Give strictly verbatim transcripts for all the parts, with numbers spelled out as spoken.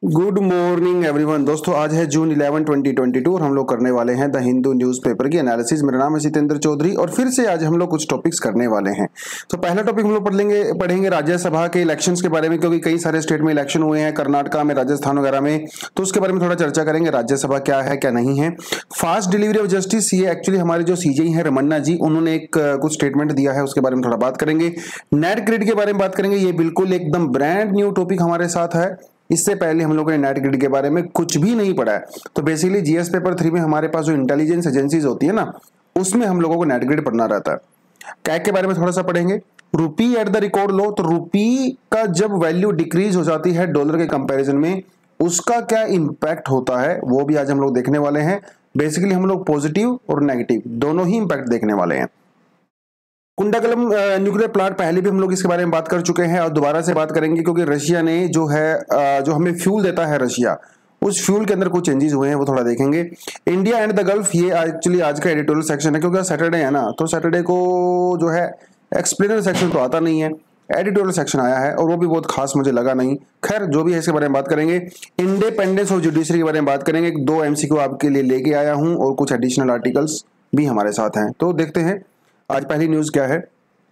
Good morning everyone. दोस्तों आज है जून ग्यारह ट्वेंटी ट्वेंटी टू और हम लोग करने वाले हैं द हिंदू न्यूज़पेपर की एनालिसिस। मेरा नाम है जितेंद्र चौधरी और फिर से आज हम लोग कुछ टॉपिक्स करने वाले हैं। तो पहला टॉपिक हम लोग पढ़ लेंगे पढ़ेंगे राज्यसभा के इलेक्शंस के बारे में, क्योंकि कई सारे स्टेट में इलेक्शन हुए हैं, कर्नाटका में, राजस्थान वगैरह में, तो उसके बारे में थोड़ा चर्चा करेंगे। राज्यसभा क्या है क्या नहीं है। फास्ट डिलीवरी ऑफ जस्टिस, ये एक्चुअली हमारे जो सीजेई है रमन्ना जी, उन्होंने एक कुछ स्टेटमेंट दिया है, उसके बारे में थोड़ा बात करेंगे। नेट ग्रिड के बारे में बात करेंगे, ये बिल्कुल एकदम ब्रांड न्यू टॉपिक हमारे साथ है। इससे पहले हम लोगों ने नेट ग्रिड के बारे में कुछ भी नहीं पढ़ा है। तो बेसिकली जीएस पेपर थ्री में हमारे पास जो इंटेलिजेंस एजेंसीज होती है ना, उसमें हम लोगों को नेट ग्रिड पढ़ना रहता है। कैग के बारे में थोड़ा सा पढ़ेंगे। Rupee at the record low, तो रुपी का जब वैल्यू डिक्रीज हो जाती है डॉलर के कंपैरिजन में, उसका क्या इंपैक्ट होता है वो भी आज हम लोग देखने वाले हैं। बेसिकली हम लोग पॉजिटिव और नेगेटिव दोनों ही इंपैक्ट देखने वाले हैं। कुंडाकुलम न्यूक्लियर प्लांट पहले भी हम लोग इसके बारे में बात कर चुके हैं और दोबारा से बात करेंगे, क्योंकि रशिया ने जो है जो हमें फ्यूल देता है रशिया, उस फ्यूल के अंदर कुछ चेंजेस हुए हैं वो थोड़ा देखेंगे। इंडिया एंड द गल्फ, ये एक्चुअली आज का एडिटोरियल सेक्शन है, क्योंकि सैटरडे है ना, तो सैटरडे को जो है एक्सप्लेनर सेक्शन तो आता नहीं है, एडिटोरियल सेक्शन आया है और वो भी बहुत खास मुझे लगा नहीं। खैर जो भी है इसके बारे में बात करेंगे। इंडिपेंडेंस ऑफ जुडिशरी के बारे में बात करेंगे। दो एमसीक्यू आपके लिए लेके आया हूं और कुछ एडिशनल आर्टिकल्स भी हमारे साथ हैं, तो देखते हैं आज पहली न्यूज क्या है।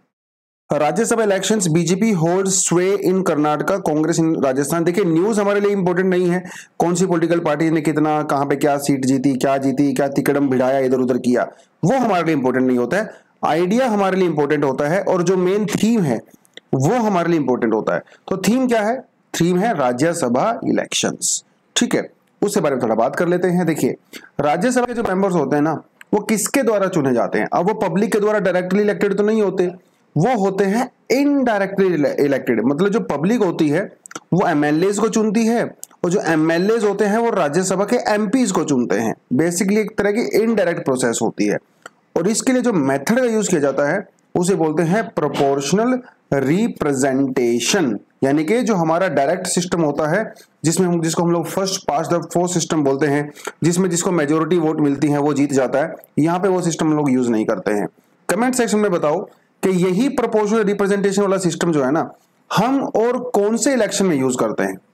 राज्यसभा इलेक्शंस, बीजेपी होल्ड्स स्वे इन कर्नाटका, कांग्रेस इन राजस्थान। देखिए न्यूज हमारे लिए इंपॉर्टेंट नहीं है कौन सी पॉलिटिकल पार्टी ने कितना कहां पे क्या सीट जीती, क्या जीती, क्या तिकड़म भिड़ाया, इधर उधर किया, वो हमारे लिए इंपॉर्टेंट नहीं होता है। आइडिया हमारे लिए इंपॉर्टेंट होता है और जो मेन थीम है वो हमारे लिए इंपॉर्टेंट होता है। तो थीम क्या है? थीम है राज्यसभा इलेक्शंस। ठीक है, उसके बारे में थोड़ा बात कर लेते हैं। देखिए राज्यसभा के जो मेंबर्स होते हैं ना, वो किसके द्वारा चुने जाते हैं? अब वो पब्लिक के द्वारा डायरेक्टली इलेक्टेड तो नहीं होते, वो होते हैं इनडायरेक्टली इलेक्टेड। मतलब जो पब्लिक होती है वो एमएलएज को चुनती है और जो एमएलएज होते हैं वो राज्यसभा के एमपीज को चुनते हैं। बेसिकली एक तरह की इनडायरेक्ट प्रोसेस होती है और इसके लिए जो मेथड का यूज किया जाता है उसे बोलते हैं प्रोपोर्शनल रिप्रेजेंटेशन। यानी कि जो हमारा डायरेक्ट सिस्टम होता है, जिसमें हम जिसको हम लोग first past the post system बोलते हैं, जिसमें जिसको मेजोरिटी वोट मिलती है वो जीत जाता है, यहाँ पे वो सिस्टम हम लोग यूज नहीं करते हैं। कमेंट सेक्शन में बताओ कि यही प्रोपोर्शनल रिप्रेजेंटेशन वाला सिस्टम जो है ना, हम और कौन से इलेक्शन में यूज करते हैं।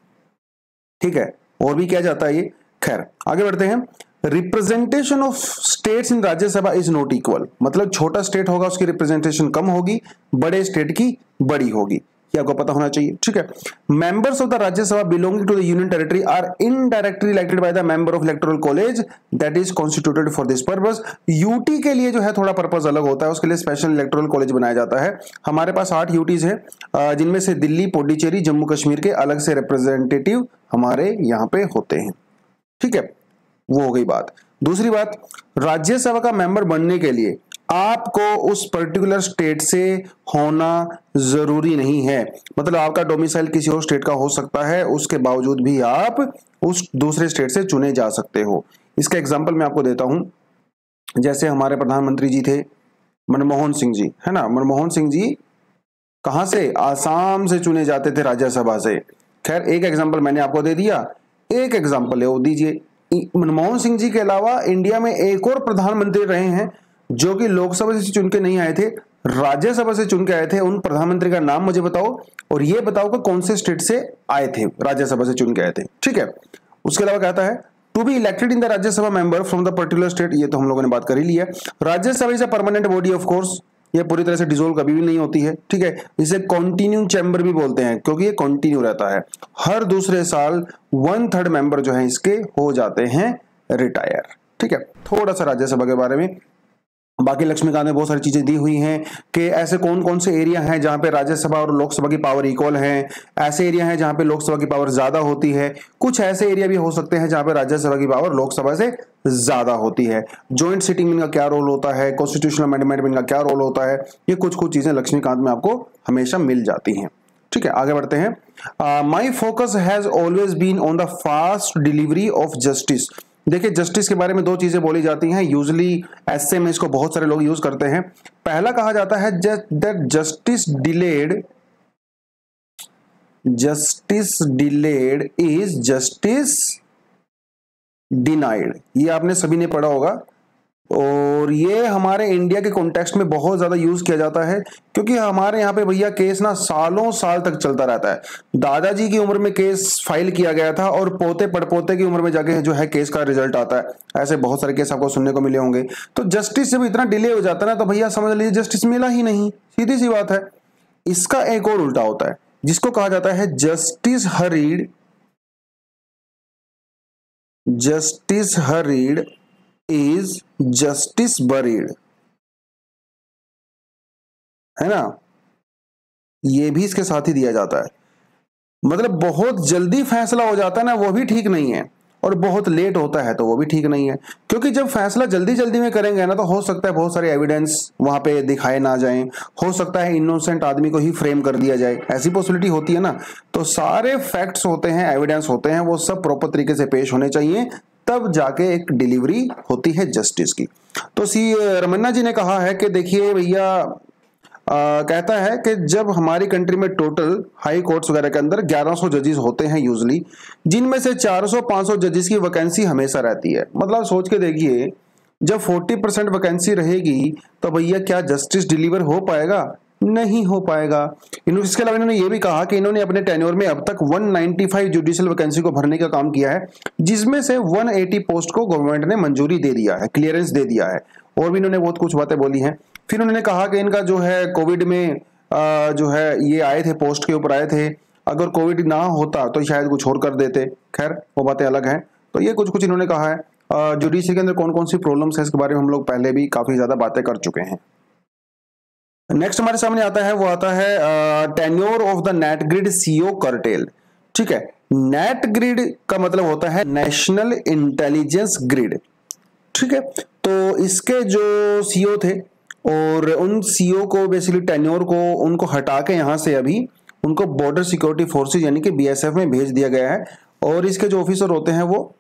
ठीक है, और भी किया जाता है ये। खैर आगे बढ़ते हैं। Representation of states in Rajya Sabha is not equal, मतलब छोटा स्टेट होगा उसकी रिप्रेजेंटेशन कम होगी, बड़े स्टेट की बड़ी होगी, ये आपको पता होना चाहिए। ठीक है, members of the Rajya Sabha belonging to the union territory are indirectly elected by the member of electoral college that is constituted for this purpose. UT के लिए जो है थोड़ा पर्पस अलग होता है, उसके लिए स्पेशल इलेक्टोरल कॉलेज बनाया जाता है। हमारे पास आठ यूटीज हैं, जिनमें से दिल्ली, पुडुचेरी, जम्मू कश्मीर के अलग से रिप्रेजेंटेटिव हमारे यहाँ पे होते हैं। ठीक है, वो हो गई बात। दूसरी बात, राज्यसभा का मेंबर बनने के लिए आपको उस पर्टिकुलर स्टेट से होना जरूरी नहीं है। मतलब आपका डोमिसाइल किसी और स्टेट का हो सकता है, उसके बावजूद भी आप उस दूसरे स्टेट से चुने जा सकते हो। इसका एग्जांपल मैं आपको देता हूं। जैसे हमारे प्रधानमंत्री जी थे मनमोहन सिंह जी, है ना, मनमोहन सिंह जी कहां से? आसाम से चुने जाते थे राज्यसभा से। खैर एक एग्जाम्पल मैंने आपको दे दिया, एक एग्जाम्पल और दीजिए। मनमोहन सिंह जी के अलावा इंडिया में एक और प्रधानमंत्री रहे हैं जो कि लोकसभा से चुन के नहीं आए थे, राज्यसभा से चुन के आए थे। उन प्रधानमंत्री का नाम मुझे बताओ और ये बताओ कि कौन से स्टेट से आए थे, राज्यसभा से चुन के आए थे। ठीक है, उसके अलावा कहता है to be elected in the Rajya Sabha member from the particular state, ये तो हम लोगों ने बात कर ही लिया। Rajya Sabha is a permanent body of course, ये पूरी तरह से डिसोल्व कभी भी नहीं होती है। ठीक है, इसे कॉन्टिन्यू चैम्बर भी बोलते हैं क्योंकि ये कॉन्टिन्यू रहता है। हर दूसरे साल वन थर्ड मेंबर जो है इसके हो जाते हैं रिटायर। ठीक है, थोड़ा सा राज्यसभा के बारे में। बाकी लक्ष्मीकांत ने बहुत सारी चीजें दी हुई हैं कि ऐसे कौन कौन से एरिया हैं जहां पे राज्यसभा और लोकसभा की पावर इक्वल है, ऐसे एरिया हैं जहां पे लोकसभा की पावर ज्यादा होती है, कुछ ऐसे एरिया भी हो सकते हैं जहां पे राज्यसभा की पावर लोकसभा से ज्यादा होती है। जॉइंट सिटिंग इनका क्या रोल होता है, कॉन्स्टिट्यूशनल अमेंडमेंट में इनका क्या रोल होता है, ये कुछ कुछ चीजें लक्ष्मीकांत में आपको हमेशा मिल जाती हैं। ठीक है, आगे बढ़ते हैं। My focus has always been on the fast delivery of justice. देखिए जस्टिस के बारे में दो चीजें बोली जाती हैं, यूजुअली एसए में इसको बहुत सारे लोग यूज करते हैं। पहला कहा जाता है that justice delayed justice delayed is justice denied. ये आपने सभी ने पढ़ा होगा, और ये हमारे इंडिया के कॉन्टेक्स्ट में बहुत ज़्यादा यूज़ किया जाता है, क्योंकि हमारे यहाँ पे भैया केस ना सालों साल तक चलता रहता है। दादाजी की उम्र में केस फाइल किया गया था और पोते पड़पोते की उम्र में जाके जो है केस का रिजल्ट आता है। ऐसे बहुत सारे केस आपको सुनने को मिले होंगे। तो जस्टिस जब इतना डिले हो जाता है ना, तो भैया समझ लीजिए जस्टिस मिला ही नहीं, सीधी सी बात है। इसका एक और उल्टा होता है जिसको कहा जाता है justice hurried, justice hurried is justice buried, है ना। ये भी इसके साथ ही दिया जाता है। मतलब बहुत जल्दी फैसला हो जाता है ना, वो भी ठीक नहीं है, और बहुत लेट होता है तो वो भी ठीक नहीं है। क्योंकि जब फैसला जल्दी जल्दी में करेंगे ना, तो हो सकता है बहुत सारे एविडेंस वहां पे दिखाए ना जाएं, हो सकता है इनोसेंट आदमी को ही फ्रेम कर दिया जाए, ऐसी पॉसिबिलिटी होती है ना। तो सारे फैक्ट्स होते हैं, एविडेंस होते हैं, वो सब प्रॉपर तरीके से पेश होने चाहिए, तब जाके एक डिलीवरी होती है जस्टिस की। तो सी रमन्ना जी ने कहा है कि देखिए भैया, Uh, कहता है कि जब हमारी कंट्री में टोटल हाई कोर्ट्स वगैरह के अंदर ग्यारह सौ जजेस होते हैं यूजली, जिनमें से चार सौ पाँच सौ जजेस की वैकेंसी हमेशा रहती है। मतलब सोच के देखिए, जब चालीस परसेंट वैकेंसी रहेगी तो भैया क्या जस्टिस डिलीवर हो पाएगा? नहीं हो पाएगा। इसके अलावा इन्होंने ये भी कहा कि इन्होंने अपने टेन्योर में अब तक एक सौ पचानवे जुडिशियल वैकेंसी को भरने का काम किया है, जिसमें से एक सौ अस्सी पोस्ट को गवर्नमेंट ने मंजूरी दे दिया है, क्लियरेंस दे दिया है। और भी इन्होंने बहुत कुछ बातें बोली हैं। फिर उन्होंने कहा कि इनका जो है कोविड में आ, जो है ये आए थे, पोस्ट के ऊपर आए थे, अगर कोविड ना होता तो शायद कुछ और कर देते। खैर वो बातें अलग हैं। तो ये कुछ कुछ इन्होंने कहा है। जुडिशरी के अंदर कौन कौन सी प्रॉब्लम्स है, इसके बारे में हम लोग पहले भी काफी ज्यादा बातें कर चुके हैं। नेक्स्ट हमारे सामने आता है, वो आता है tenure of the net grid CEO curtailed. ठीक है, नेट ग्रिड का मतलब होता है नेशनल इंटेलिजेंस ग्रिड। ठीक है, तो इसके जो सीओ थे और उन सीओ को बेसिकली टेन्योर को उनको हटा के यहां से अभी उनको बॉर्डर सिक्योरिटी फोर्सेस यानी कि बीएसएफ में भेज दिया गया है। और इसके जो ऑफिसर होते हैं वो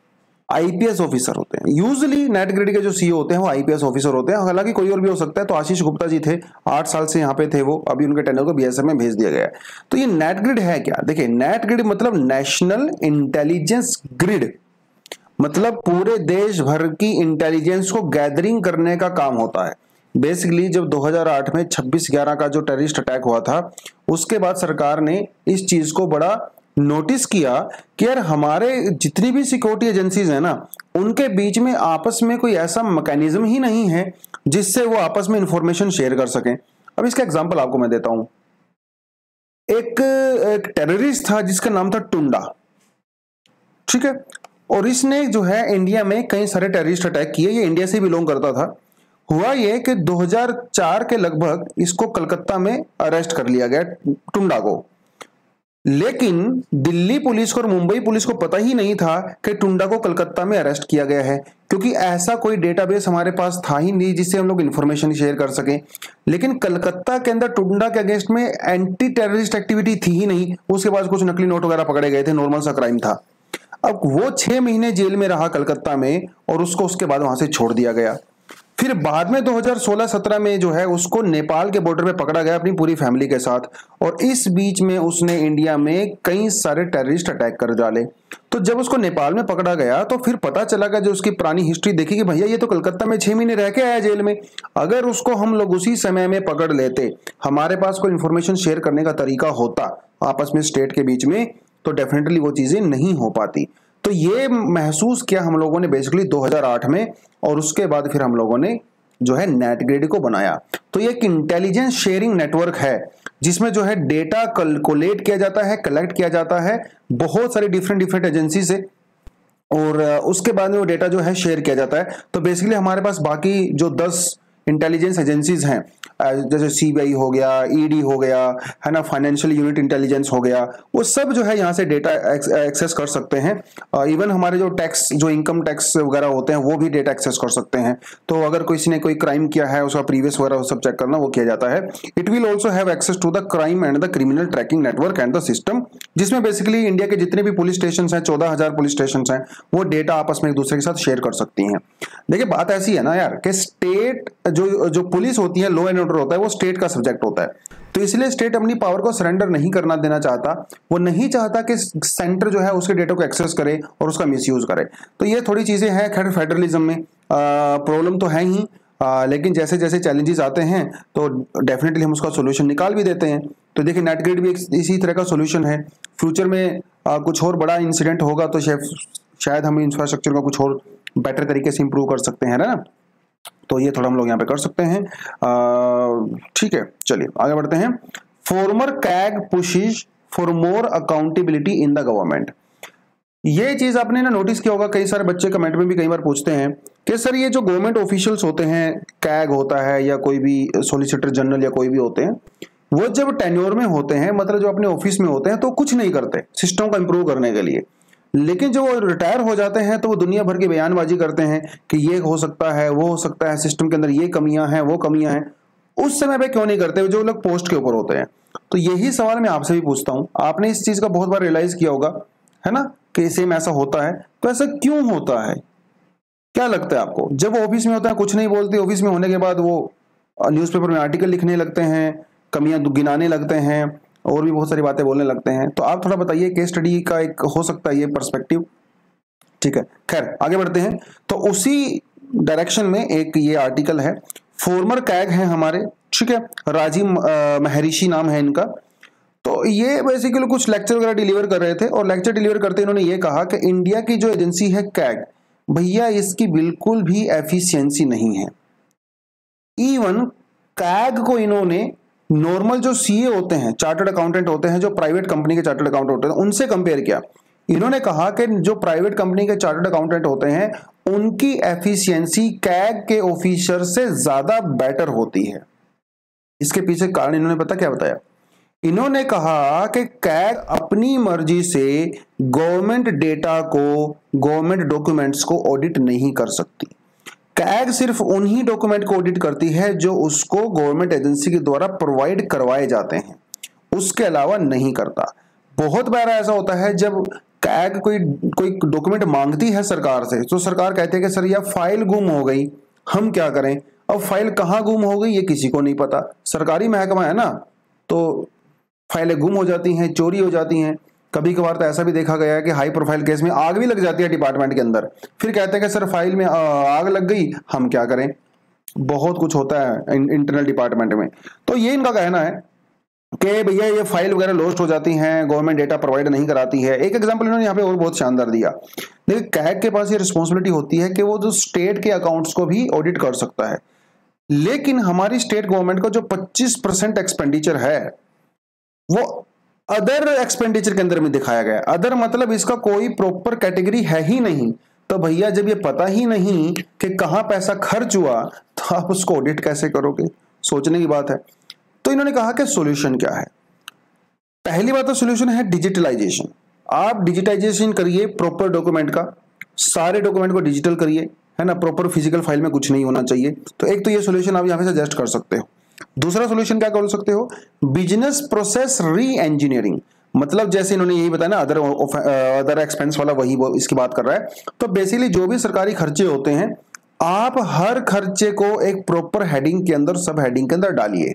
आईपीएस ऑफिसर होते हैं। यूजुअली नेट ग्रिड के जो सीईओ होते हैं वो आईपीएस ऑफिसर होते हैं, हालांकि कोई और भी हो सकता है। तो आशीष गुप्ता जी थे, आठ साल से यहाँ पे थे वो, अभी उनके टेन्योर को बीएसएफ में भेज दिया गया है। तो ये नेट ग्रिड है क्या? देखिए, नेट ग्रिड मतलब नेशनल इंटेलिजेंस ग्रिड, मतलब पूरे देश भर की इंटेलिजेंस को गैदरिंग करने का काम होता है। बेसिकली जब दो हज़ार आठ में छब्बीस ग्यारह का जो टेररिस्ट अटैक हुआ था, उसके बाद सरकार ने इस चीज को बड़ा नोटिस किया कि यार हमारे जितनी भी सिक्योरिटी एजेंसीज हैं ना, उनके बीच में आपस में कोई ऐसा मैकेनिज्म ही नहीं है जिससे वो आपस में इंफॉर्मेशन शेयर कर सकें। अब इसका एग्जांपल आपको मैं देता हूं। एक, एक टेररिस्ट था जिसका नाम था टुंडा। ठीक है, और इसने जो है इंडिया में कई सारे टेररिस्ट अटैक किए। ये इंडिया से बिलोंग करता था। हुआ ये कि दो हज़ार चार के लगभग इसको कलकत्ता में अरेस्ट कर लिया गया, टुंडा को। लेकिन दिल्ली पुलिस को और मुंबई पुलिस को पता ही नहीं था कि टुंडा को कलकत्ता में अरेस्ट किया गया है, क्योंकि ऐसा कोई डेटाबेस हमारे पास था ही नहीं जिससे हम लोग इन्फॉर्मेशन शेयर कर सकें। लेकिन कलकत्ता के अंदर टुंडा के अगेंस्ट में एंटी टेररिस्ट एक्टिविटी थी ही नहीं। उसके बाद कुछ नकली नोट वगैरह पकड़े गए थे, नॉर्मल सा क्राइम था। अब वो छह महीने जेल में रहा कलकत्ता में, और उसको उसके बाद वहां से छोड़ दिया गया। फिर बाद में दो हज़ार सोलह सत्रह में जो है उसको नेपाल के बॉर्डर पे पकड़ा गया अपनी पूरी फैमिली के साथ, और इस बीच में उसने इंडिया में कई सारे टेररिस्ट अटैक कर डाले। तो जब उसको नेपाल में पकड़ा गया तो फिर पता चला कि जो उसकी पुरानी हिस्ट्री देखी कि भैया ये तो कलकत्ता में छह महीने रह के आया जेल में। अगर उसको हम लोग उसी समय में पकड़ लेते, हमारे पास कोई इंफॉर्मेशन शेयर करने का तरीका होता आपस में स्टेट के बीच में, तो डेफिनेटली वो चीजें नहीं हो पाती। तो ये महसूस किया हम लोगों ने बेसिकली दो हज़ार आठ में, और उसके बाद फिर हम लोगों ने जो है नेट ग्रिड को बनाया। तो ये एक इंटेलिजेंस शेयरिंग नेटवर्क है जिसमें जो है डेटा कोलेक्ट किया जाता है, कलेक्ट किया जाता है बहुत सारी डिफरेंट डिफरेंट एजेंसी से, और उसके बाद में वो डेटा जो है शेयर किया जाता है। तो बेसिकली हमारे पास बाकी जो दस इंटेलिजेंस एजेंसीज हैं, जैसे सीबीआई हो गया, ईडी हो गया, है ना, फाइनेंशियल यूनिट इंटेलिजेंस हो गया, वो सब जो है यहाँ से डेटा एक्सेस कर सकते हैं। इवन हमारे जो टैक्स, जो इनकम टैक्स वगैरह होते हैं, वो भी डेटा एक्सेस कर सकते हैं। तो अगर किसी ने कोई क्राइम किया है, उसका प्रीवियस वगैरह सब चेक करना, वो किया जाता है। It will also have access to the crime and the criminal tracking network and the system, जिसमें बेसिकली इंडिया के जितने भी पुलिस स्टेशन हैं, चौदह हजार पुलिस स्टेशन हैं, वो डेटा आपस में एक दूसरे के साथ शेयर कर सकती हैं। देखिए बात ऐसी है ना यार कि स्टेट जो जो पुलिस होती है, लॉ एंड ऑर्डर होता है, वो स्टेट का सब्जेक्ट होता है। तो इसलिए स्टेट अपनी पावर को सरेंडर नहीं करना देना चाहता। वो नहीं चाहता कि सेंटर जो है उसके डेटा को एक्सेस करे और उसका मिसयूज करे। तो ये थोड़ी चीजें हैं खैर फेडरलिज्म में। प्रॉब्लम तो है ही, आ, लेकिन जैसे जैसे चैलेंजेस आते हैं तो डेफिनेटली हम उसका सोल्यूशन निकाल भी देते हैं। तो देखिए नेट ग्रिड भी इसी तरह का सोल्यूशन है। फ्यूचर में आ, कुछ और बड़ा इंसिडेंट होगा तो शायद शायद हम इंफ्रास्ट्रक्चर का कुछ और बेटर तरीके से इंप्रूव कर सकते हैं, है ना। तो ये थोड़ा हम लोग यहाँ पे कर सकते हैं। ठीक है, चलिए आगे बढ़ते हैं। Former CAG pushes for more accountability in the government. ये चीज आपने ना नोटिस किया होगा, कई सारे बच्चे कमेंट में भी कई बार पूछते हैं कि सर ये जो गवर्नमेंट ऑफिशियल्स होते हैं, कैग होता है या कोई भी सॉलिसिटर जनरल या कोई भी होते हैं, वो जब टेन्योर में होते हैं, मतलब जो अपने ऑफिस में होते हैं, तो कुछ नहीं करते सिस्टम को इंप्रूव करने के लिए। लेकिन जब वो रिटायर हो जाते हैं तो वो दुनिया भर की बयानबाजी करते हैं कि ये हो सकता है, वो हो सकता है, सिस्टम के अंदर ये कमियां हैं, वो कमियां हैं। उस समय पे क्यों नहीं करते जो लोग पोस्ट के ऊपर होते हैं? तो यही सवाल मैं आपसे भी पूछता हूं। आपने इस चीज का बहुत बार रियलाइज किया होगा, है ना, कि सेम ऐसा होता है। तो ऐसा क्यों होता है? क्या लगता है आपको? जब वो ऑफिस में होता है कुछ नहीं बोलते, ऑफिस में होने के बाद वो न्यूज़पेपर में आर्टिकल लिखने लगते हैं, कमियां गिनाने लगते हैं और भी बहुत सारी बातें बोलने लगते हैं। तो आप थोड़ा बताइए, केस स्टडी का एक हो सकता है ये पर्सपेक्टिव। ठीक है, खैर आगे बढ़ते हैं। तो उसी डायरेक्शन में एक ये आर्टिकल है, फॉर्मर कैग है हमारे, ठीक है, राजीव महर्षि नाम है इनका। तो ये बेसिकली कुछ लेक्चर वगैरह डिलीवर कर रहे थे और लेक्चर डिलीवर करते इन्होंने ये कहा कि इंडिया की जो एजेंसी है कैग, भैया इसकी बिल्कुल भी एफिशिएंसी नहीं है। इवन कैग को इन्होंने नॉर्मल जो सीए होते हैं, चार्टर्ड अकाउंटेंट होते हैं, जो प्राइवेट कंपनी के चार्टर्ड अकाउंटेंट होते हैं, उनसे कंपेयर किया। इन्होंने कहा कि जो प्राइवेट कंपनी के चार्टर्ड अकाउंटेंट होते हैं उनकी एफिशिएंसी कैग के ऑफिसर से ज्यादा बेटर होती है। इसके पीछे कारण इन्होंने पता क्या बताया? इन्होंने कहा कि कैग अपनी मर्जी से गवर्नमेंट डेटा को, गवर्नमेंट डॉक्यूमेंट्स को ऑडिट नहीं कर सकती। कैग सिर्फ उन्हीं डॉक्यूमेंट को ऑडिट करती है जो उसको गवर्नमेंट एजेंसी के द्वारा प्रोवाइड करवाए जाते हैं, उसके अलावा नहीं करता। बहुत बार ऐसा होता है जब कैग कोई कोई डॉक्यूमेंट मांगती है सरकार से, तो सरकार कहती है कि सर यह फाइल गुम हो गई, हम क्या करें? अब फाइल कहाँ गुम हो गई ये किसी को नहीं पता। सरकारी महकमा है ना, तो फाइलें गुम हो जाती हैं, चोरी हो जाती हैं। कभी कभार तो ऐसा भी देखा गया है कि हाई प्रोफाइल केस में आग भी लग जाती है डिपार्टमेंट के अंदर, फिर कहते हैं कि सर फाइल में आग लग गई, हम क्या करें? बहुत कुछ होता है इंटरनल डिपार्टमेंट में। तो ये इनका कहना है कि भैया ये फाइल वगैरह लॉस्ट हो जाती हैं, गवर्नमेंट डेटा प्रोवाइड नहीं कराती है। एक एग्जांपल इन्होंने यहाँ पे और बहुत शानदार दिया। देखिए कैग के पास ये रिस्पॉन्सिबिलिटी होती है कि वो जो स्टेट के अकाउंट्स को भी ऑडिट कर सकता है, लेकिन हमारी स्टेट गवर्नमेंट का जो पच्चीस परसेंट एक्सपेंडिचर है वो अदर एक्सपेंडिचर के अंदर में दिखाया गया। अदर मतलब इसका कोई प्रॉपर कैटेगरी है ही नहीं। तो भैया जब ये पता ही नहीं कि कहां पैसा खर्च हुआ तो आप उसको ऑडिट कैसे करोगे? सोचने की बात है। तो इन्होंने कहा कि सॉल्यूशन क्या है। पहली बात तो सॉल्यूशन है डिजिटलाइजेशन। आप डिजिटाइजेशन करिए प्रॉपर डॉक्यूमेंट का, सारे डॉक्यूमेंट को डिजिटल करिए, है ना, प्रॉपर फिजिकल फाइल में कुछ नहीं होना चाहिए। तो एक तो ये सॉल्यूशन आप यहां पे सजेस्ट कर सकते हो। दूसरा सॉल्यूशन क्या कर सकते हो? Business process reengineering. मतलब जैसे इन्होंने यही बताया ना, अदर अदर एक्सपेंस वाला, वही वो इसकी बात कर रहा है। तो बेसिकली जो भी सरकारी खर्चे होते हैं, आप हर खर्चे को एक प्रॉपर हेडिंग के अंदर, सब हेडिंग के अंदर डालिए,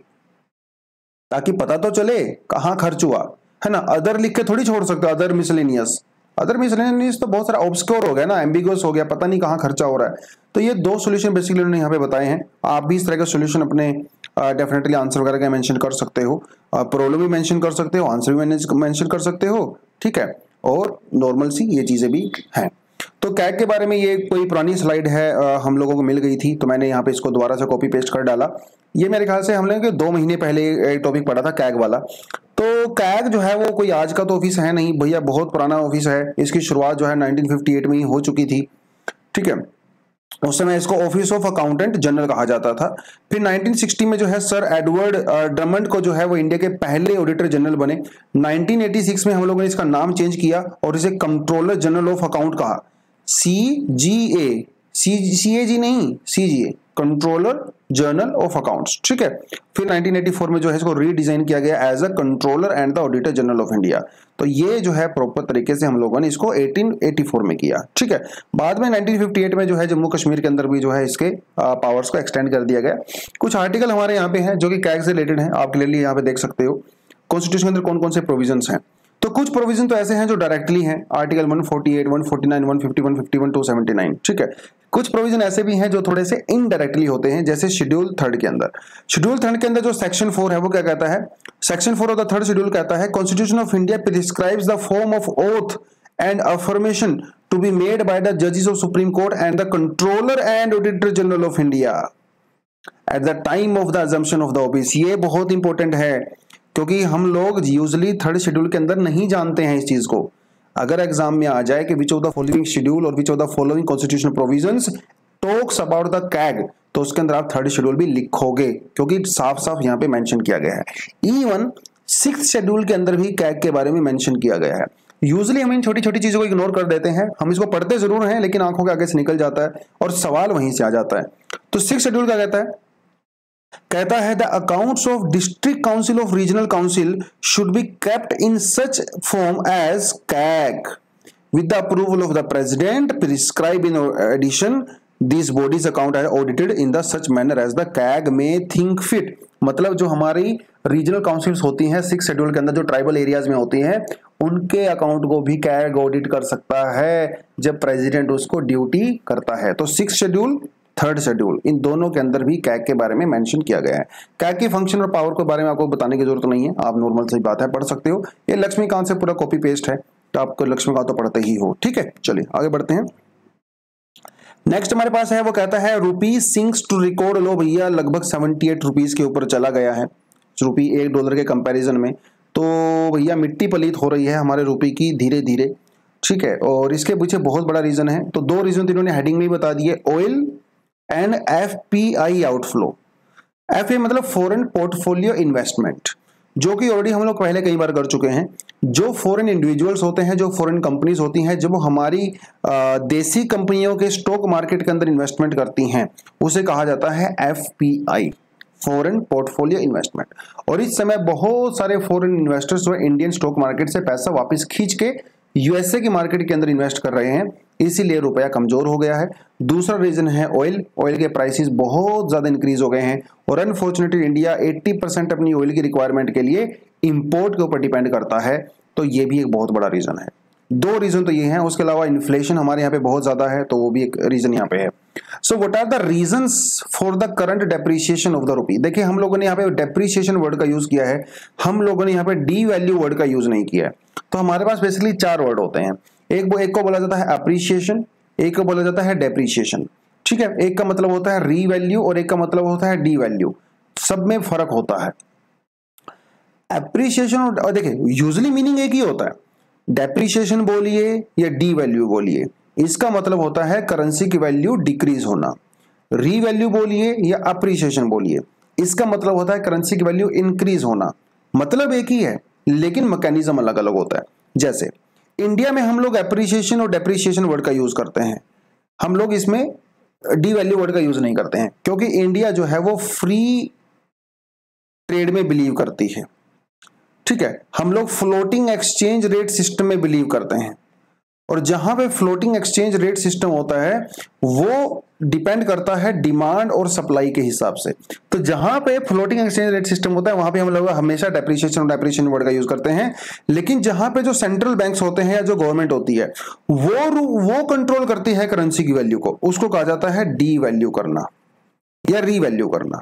ताकि पता तो चले कहां खर्च हुआ, है ना। अदर लिख के थोड़ी छोड़ सकते हो, अदर मिसलेनियस। अदर मिसलेनियस तो बहुत सारा ऑब्स्क्योर हो गया ना, एम्बिगुअस हो गया, पता नहीं कहां खर्चा हो रहा है। तो ये दो सॉल्यूशन बेसिकली उन्होंने यहाँ पे बताए हैं। आप भी इस तरह का सॉल्यूशन अपने डेफिनेटली आंसर वगैरह का मेंशन कर सकते हो, प्रॉब्लम भी मेंशन कर सकते हो, आंसर भी मेंशन कर सकते हो, ठीक है। और नॉर्मल सी ये चीजें भी हैं। तो कैग के बारे में ये कोई पुरानी स्लाइड है, आ, हम लोगों को मिल गई थी, तो मैंने यहाँ पे इसको दोबारा से कॉपी पेस्ट कर डाला। ये मेरे ख्याल से हम लोग दो महीने पहले एक टॉपिक पढ़ा था कैग वाला। तो कैग जो है वो कोई आज का तो ऑफिस है नहीं भैया, बहुत पुराना ऑफिस है। इसकी शुरुआत जो है नाइनटीन फिफ्टी एट में ही हो चुकी थी, ठीक है। उस समय इसको ऑफिस ऑफ अकाउंटेंट जनरल कहा जाता था। फिर नाइनटीन सिक्सटी में जो है सर एडवर्ड ड्रमंड को जो है वो इंडिया के पहले ऑडिटर जनरल बने। नाइनटीन एटी सिक्स में हम लोगों ने इसका नाम चेंज किया और इसे कंट्रोलर जनरल ऑफ अकाउंट कहा, सी G A, C A G नहीं, C G A, controller general of accounts, ठीक है। फिर नाइनटीन एटी फोर में जो है इसको रीडिजाइन किया गया as a controller and the auditor general of India. तो ये जो है प्रॉपर तरीके से हम लोगों ने इसको एटीन एटी फोर में किया, ठीक है। बाद में नाइनटीन फिफ्टी एट में जो है जम्मू कश्मीर के अंदर भी जो है इसके पावर्स को एक्सटेंड कर दिया गया। कुछ आर्टिकल हमारे यहाँ पे हैं जो कि कैग से रिलेटेड हैं, आप क्लियरली यहाँ पे देख सकते हो कॉन्स्टिट्यूशन के अंदर कौन कौन से प्रोविजंस हैं। तो कुछ प्रोविजन तो ऐसे हैं जो डायरेक्टली हैं, article one forty eight, one forty nine, one fifty, one fifty one, two seventy nine, ठीक है। कुछ प्रोविजन ऐसे भी हैं जो थोड़े से इनडायरेक्टली होते हैं, जैसे शेड्यूल थर्ड के अंदर। शेड्यूल थर्ड के अंदर जो सेक्शन फोर है वो क्या कहता है? Section four of the third schedule कहता है constitution of India prescribes the form of oath and affirmation to be made by the जजेस of supreme court and the controller and auditor general of India at the time of the assumption of the office. ये बहुत important है क्योंकि हम लोग usually third schedule के अंदर नहीं जानते हैं इस चीज को। अगर एग्जाम में आ जाए कि which of the following schedule और which of the following constitutional provisions talks about the CAG, तो उसके अंदर आप थर्ड शेड्यूल भी लिखोगे क्योंकि साफ साफ यहाँ पे मेंशन किया गया है। इवन सिक्स्थ शेड्यूल के अंदर भी कैग के बारे में मेंशन किया गया है। यूजली हम इन छोटी छोटी चीजों को इग्नोर कर देते हैं, हम इसको पढ़ते जरूर हैं लेकिन आंखों के आगे से निकल जाता है और सवाल वहीं से आ जाता है। तो सिक्स्थ शेड्यूल क्या कहता है? कहता है the accounts of district council of regional council should be kept in such form as CAG with the approval of the president prescribe in addition this bodies account are audited in the such manner as the CAG may think fit. मतलब जो हमारी regional councils होती हैं six schedule के अंदर, जो tribal areas में होती हैं, उनके अकाउंट को भी कैग ऑडिट कर सकता है जब प्रेसिडेंट उसको ड्यूटी करता है। तो सिक्स शेड्यूल, थर्ड शेड्यूल, इन दोनों के अंदर भी कैग के बारे में मेंशन किया गया है। कैग की फंक्शन और पावर के बारे में आपको बताने की जरूरत नहीं है, आप नॉर्मल सी बात है पढ़ सकते हो। ये लक्ष्मीकांत से पूरा कॉपी पेस्ट है तो आपको लक्ष्मीकांत तो पढ़ते ही हो। ठीक है, चलिए आगे बढ़ते हैं। नेक्स्ट हमारे पास है वो कहता है rupee sinks to record low भैया लगभग सेवेंटी एट रुपीज के ऊपर चला गया है रुपी एक डॉलर के कंपैरिजन में। तो भैया मिट्टी पलीत हो रही है हमारे रुपी की धीरे धीरे। ठीक है, और इसके पीछे बहुत बड़ा रीजन है। तो दो रीजन इन्होंने हेडिंग में बता दिए, oil and F P I outflow. F A मतलब फॉरेन पोर्टफोलियो इन्वेस्टमेंट, जो कि ऑलरेडी हम लोग पहले कई बार कर चुके हैं। जो फॉरेन इंडिविजुअल्स होते हैं, जो फॉरेन कंपनीज होती हैं, जब वो हमारी देसी कंपनियों के स्टॉक मार्केट के अंदर इन्वेस्टमेंट करती हैं, उसे कहा जाता है F P I, foreign portfolio investment. और इस समय बहुत सारे फॉरेन इन्वेस्टर्स जो इंडियन स्टॉक मार्केट से पैसा वापस खींच के यूएसए की मार्केट के अंदर इन्वेस्ट कर रहे हैं, इसीलिए रुपया कमजोर हो गया है। दूसरा रीजन है ऑयल। ऑयल के प्राइसेस बहुत ज्यादा इंक्रीज हो गए हैं और अनफॉर्चुनेटली इंडिया अस्सी परसेंट अपनी ऑयल की रिक्वायरमेंट के लिए इंपोर्ट के ऊपर डिपेंड करता है, तो ये भी एक बहुत बड़ा रीजन है। दो रीजन तो ये हैं, उसके अलावा इन्फ्लेशन हमारे यहाँ पे बहुत ज्यादा है, तो वो भी एक रीजन यहाँ पे है। So what are the reasons for the current depreciation of the rupee? देखिए हम लोगों ने यहाँ पे डेप्रिसिएशन वर्ड का यूज किया है, हम लोगों ने यहाँ पे डी वैल्यू वर्ड का यूज नहीं किया है। तो हमारे पास बेसिकली चार वर्ड होते हैं, एक एक को बोला जाता है अप्रिसिएशन, एक को बोला जाता है डेप्रिसिएशन। ठीक है, एक का मतलब होता है री वैल्यू और एक का मतलब होता है डी वैल्यू, सब में फर्क होता है। अप्रिसिएशन और देखिए यूजुअली मीनिंग एक ही होता है, डेप्रिसिएशन बोलिए या डी वैल्यू बोलिए, इसका मतलब होता है करेंसी की वैल्यू डिक्रीज होना। री वैल्यू बोलिए या अप्रिसिएशन बोलिए, इसका मतलब होता है करेंसी की वैल्यू इंक्रीज होना। मतलब एक ही है लेकिन मैकेनिज्म अलग अलग होता है। जैसे इंडिया में हम लोग एप्रिसिएशन और डेप्रिसिएशन वर्ड का यूज करते हैं, हम लोग इसमें डी वैल्यू वर्ड का यूज नहीं करते हैं क्योंकि इंडिया जो है वो फ्री ट्रेड में बिलीव करती है। ठीक है, हम लोग फ्लोटिंग एक्सचेंज रेट सिस्टम में बिलीव करते हैं और जहां पे फ्लोटिंग एक्सचेंज रेट सिस्टम होता है वो डिपेंड करता है डिमांड और सप्लाई के हिसाब से। तो जहां पे फ्लोटिंग एक्सचेंज रेट सिस्टम होता है वहां पे हम लोग हमेशा डेप्रिसिएशन और डेप्रिसिएशन वर्ड का यूज करते हैं। लेकिन जहां पे जो सेंट्रल बैंक्स होते हैं या जो गवर्नमेंट होती है वो वो कंट्रोल करती है करेंसी की वैल्यू को, उसको कहा जाता है डी वैल्यू करना या री वैल्यू करना।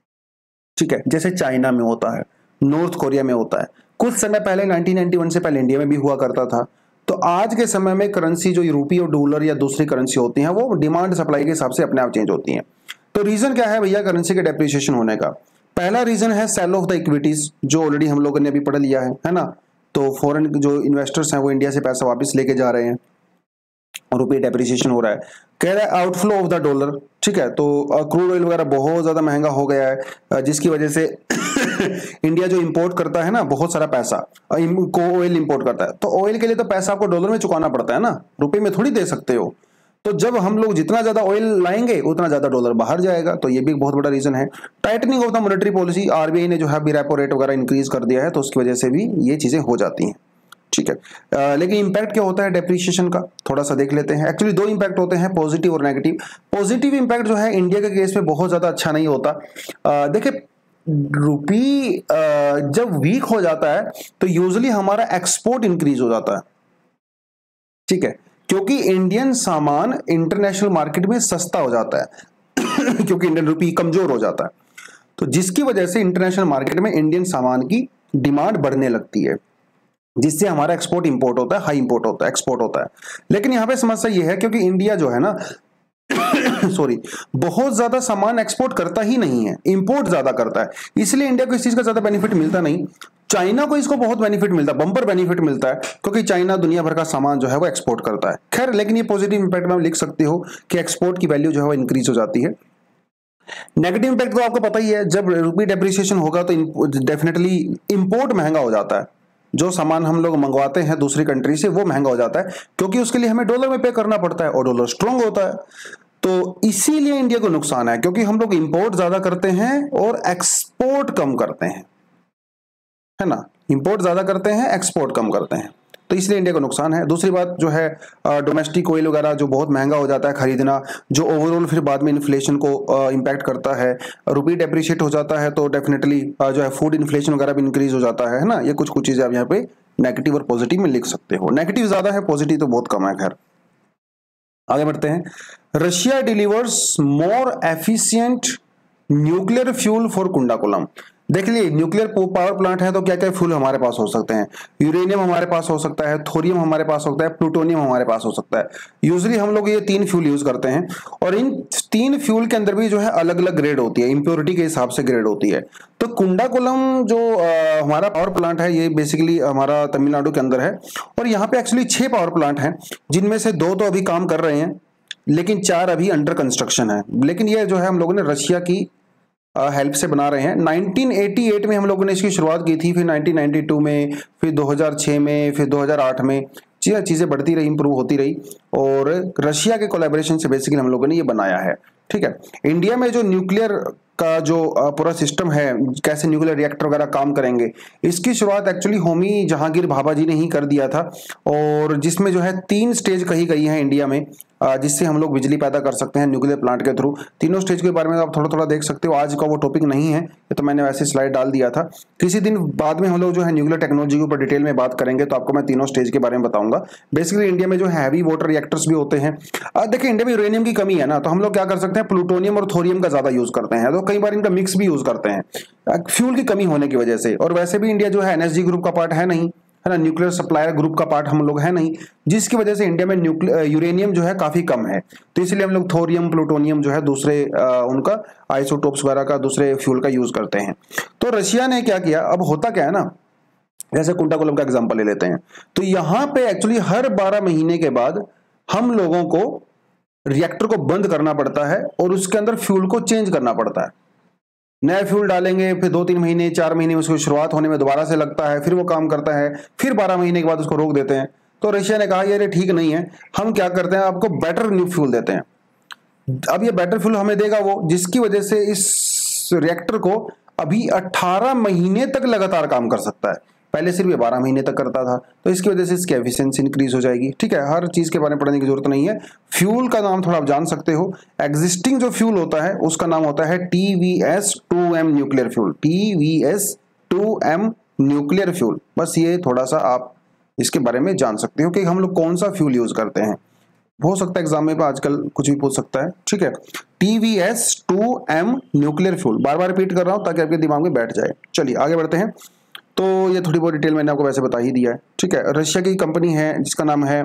ठीक है, जैसे चाइना में होता है, नॉर्थ कोरिया में होता है, कुछ समय पहले नाइनटीन नाइंटी वन से पहले इंडिया में भी हुआ करता था। तो आज के समय में करेंसी जो यूरोपी और डॉलर या दूसरी करेंसी होती हैं वो डिमांड सप्लाई के हिसाब से अपने आप चेंज होती हैं। तो रीजन क्या है भैया करेंसी के डेप्रिसिएशन होने का? पहला रीजन है सेल ऑफ द इक्विटीज, जो ऑलरेडी हम लोगों ने अभी पढ़ लिया है, है ना। तो फॉरेन जो इन्वेस्टर्स हैं वो इंडिया से पैसा वापस लेके जा रहे हैं, रुपये डेप्रिसिएशन हो रहा है। कह रहा है आउटफ्लो ऑफ द डॉलर। ठीक है, तो क्रूड ऑयल वगैरह बहुत ज्यादा महंगा हो गया है जिसकी वजह से इंडिया जो इंपोर्ट करता है ना बहुत सारा पैसा, को ऑयल इंपोर्ट करता है, तो ऑयल के लिए तो पैसा आपको डॉलर में चुकाना पड़ता है ना, रुपए में थोड़ी दे सकते हो। तो जब हम लोग जितना ज्यादा ऑयल लाएंगे उतना ज्यादा डॉलर बाहर जाएगा, तो ये भी एक बहुत बड़ा रीजन है। Tightening of the monetary policy, RBI ने जो है रेपो रेट वगैरह इंक्रीज कर दिया है, तो उसकी वजह से भी ये चीजें हो जाती हैं। ठीक है, आ, लेकिन इंपैक्ट क्या होता है डेप्रिसिएशन का थोड़ा सा देख लेते हैं। एक्चुअली दो इंपैक्ट होते हैं, पॉजिटिव और नेगेटिव। पॉजिटिव इंपैक्ट जो है इंडिया के केस में बहुत ज्यादा अच्छा नहीं होता। देखिए रुपी जब वीक हो जाता है तो यूजुअली हमारा एक्सपोर्ट इंक्रीज हो जाता है। ठीक है, क्योंकि इंडियन सामान इंटरनेशनल मार्केट में सस्ता हो जाता है क्योंकि इंडियन रुपी कमजोर हो जाता है, तो जिसकी वजह से इंटरनेशनल मार्केट में इंडियन सामान की डिमांड बढ़ने लगती है, जिससे हमारा एक्सपोर्ट इंपोर्ट होता है, हाई इंपोर्ट होता है, एक्सपोर्ट होता है। लेकिन यहां पे समस्या यह है क्योंकि इंडिया जो है ना सॉरी बहुत ज्यादा सामान एक्सपोर्ट करता ही नहीं है, इंपोर्ट ज्यादा करता है, इसलिए इंडिया को इस चीज का ज्यादा बेनिफिट मिलता नहीं। चाइना को इसको बहुत बेनिफिट मिलता है, बम्पर बेनिफिट मिलता है, क्योंकि चाइना दुनिया भर का सामान जो है वो एक्सपोर्ट करता है। खैर, लेकिन ये पॉजिटिव इंपैक्ट में लिख सकते हो कि एक्सपोर्ट की वैल्यू जो है वो इंक्रीज हो जाती है। नेगेटिव इंपैक्ट तो आपको पता ही है, जब रुपी डेप्रिसिएशन होगा तो डेफिनेटली इंपोर्ट महंगा हो जाता है, जो सामान हम लोग मंगवाते हैं दूसरी कंट्री से वो महंगा हो जाता है, क्योंकि उसके लिए हमें डॉलर में पे करना पड़ता है और डॉलर स्ट्रांग होता है। तो इसीलिए इंडिया को नुकसान है, क्योंकि हम लोग इंपोर्ट ज्यादा करते हैं और एक्सपोर्ट कम करते हैं, है ना। इंपोर्ट ज्यादा करते हैं, एक्सपोर्ट कम करते हैं, तो इसलिए इंडिया को नुकसान है। दूसरी बात जो है डोमेस्टिक ऑयल वगैरह जो बहुत महंगा हो जाता है खरीदना, जो ओवरऑल फिर बाद में इन्फ्लेशन को इम्पैक्ट करता है। रुपी डेप्रिशिएट हो जाता है तो डेफिनेटली जो है फूड इन्फ्लेशन वगैरह भी इंक्रीज हो जाता है, है ना। ये कुछ कुछ चीजें आप यहाँ पे नेगेटिव और पॉजिटिव में लिख सकते हो। नेगेटिव ज्यादा है, पॉजिटिव तो बहुत कम है। खैर, आगे बढ़ते हैं। Russia delivers more efficient nuclear fuel for Kudankulam. देख लिए, न्यूक्लियर पावर प्लांट है तो क्या क्या फ्यूल हमारे पास हो सकते हैं। यूरेनियम हमारे पास हो सकता है, थोरियम हमारे पास हो सकता है, प्लूटोनियम हमारे पास हो सकता है। यूजुअली हम लोग ये तीन फ्यूल यूज करते हैं, और इन तीन फ्यूल के अंदर भी जो है अलग अलग ग्रेड होती है, इंप्योरिटी के हिसाब से ग्रेड होती है। तो कुंडाकुलम जो आ, हमारा पावर प्लांट है, ये बेसिकली हमारा तमिलनाडु के अंदर है, और यहाँ पे एक्चुअली छह पावर प्लांट हैं, जिनमें से दो तो अभी काम कर रहे हैं, लेकिन चार अभी अंडर कंस्ट्रक्शन है। लेकिन ये जो है हम लोगों ने रशिया की हेल्प से बना रहे हैं। नाइनटीन एटी एट में हम लोगों ने इसकी शुरुआत की थी, फिर नाइनटीन नाइंटी टू में, फिर दो हज़ार छह में, फिर दो हज़ार आठ में चीजें बढ़ती रही, इंप्रूव होती रही, और रशिया के कोलैबोरेशन से बेसिकली हम लोगों ने ये बनाया है। ठीक है, इंडिया में जो न्यूक्लियर का जो पूरा सिस्टम है, कैसे न्यूक्लियर रिएक्टर वगैरह काम करेंगे, इसकी शुरुआत एक्चुअली होमी जहांगीर भाभा जी ने ही कर दिया था, और जिसमें जो है तीन स्टेज कही गई है इंडिया में, जिससे हम लोग बिजली पैदा कर सकते हैं न्यूक्लियर प्लांट के थ्रू। तीनों स्टेज के बारे में आप थोड़ा थोड़ा देख सकते हो। आज का वो टॉपिक नहीं है, ये तो मैंने वैसे स्लाइड डाल दिया था। किसी दिन बाद में हम लोग जो है न्यूक्लियर टेक्नोलॉजी के ऊपर डिटेल में बात करेंगे, तो आपको मैं तीनों स्टेज के बारे में बताऊंगा। बेसिकली इंडिया में जो हैवी वाटर रिएक्टर्स भी होते हैं। देखिए, इंडिया में यूरेनियम की कमी है ना, तो हम लोग क्या कर सकते हैं, प्लूटोनियम और थोरियम का ज्यादा यूज करते हैं, तो कई बार इनका मिक्स भी यूज करते हैं फ्यूल की कमी होने की वजह से। और वैसे भी इंडिया जो है एनएसजी ग्रुप का पार्ट है नहीं, है ना, न्यूक्लियर सप्लायर ग्रुप का पार्ट हम लोग है नहीं, जिसकी वजह से इंडिया में न्यूक्लियर यूरेनियम जो है काफी कम है। तो इसलिए हम लोग थोरियम, प्लूटोनियम जो है दूसरे आ, उनका आइसोटोप्स वगैरह का दूसरे फ्यूल का यूज करते हैं। तो रशिया ने क्या किया, अब होता क्या है ना, जैसे कुंडाकुलम का एग्जांपल ले लेते हैं, तो यहां पे एक्चुअली हर बारह महीने के बाद हम लोगों को रिएक्टर को बंद करना पड़ता है और उसके अंदर फ्यूल को चेंज करना पड़ता है। नया फ्यूल डालेंगे, फिर दो तीन महीने चार महीने उसको शुरुआत होने में दोबारा से लगता है, फिर वो काम करता है, फिर बारह महीने के बाद उसको रोक देते हैं। तो रशिया ने कहा ये ठीक नहीं है, हम क्या करते हैं, आपको बेटर न्यू फ्यूल देते हैं। अब ये बेटर फ्यूल हमें देगा वो, जिसकी वजह से इस रिएक्टर को अभी अठारह महीने तक लगातार काम कर सकता है। पहले सिर्फ ये बारह महीने तक करता था, तो इसकी वजह से इसकी एफिशिएंसी इंक्रीज हो जाएगी। ठीक है, हर चीज के बारे में पढ़ने की जरूरत नहीं है। फ्यूल का नाम थोड़ा आप जान सकते हो। एग्जिस्टिंग जो फ्यूल होता है उसका नाम होता है T V S two M nuclear fuel, T V S two M nuclear fuel. बस ये थोड़ा सा आप इसके बारे में जान सकते हो कि हम लोग कौन सा फ्यूल यूज करते हैं। हो सकता है एग्जाम में आजकल कुछ भी पूछ सकता है। ठीक है, T V S two M nuclear fuel, बार बार रिपीट कर रहा हूं ताकि आपके दिमाग में बैठ जाए। चलिए आगे बढ़ते हैं। तो ये थोड़ी बहुत डिटेल मैंने आपको वैसे बता ही दिया है। ठीक है, रशिया की कंपनी है जिसका नाम है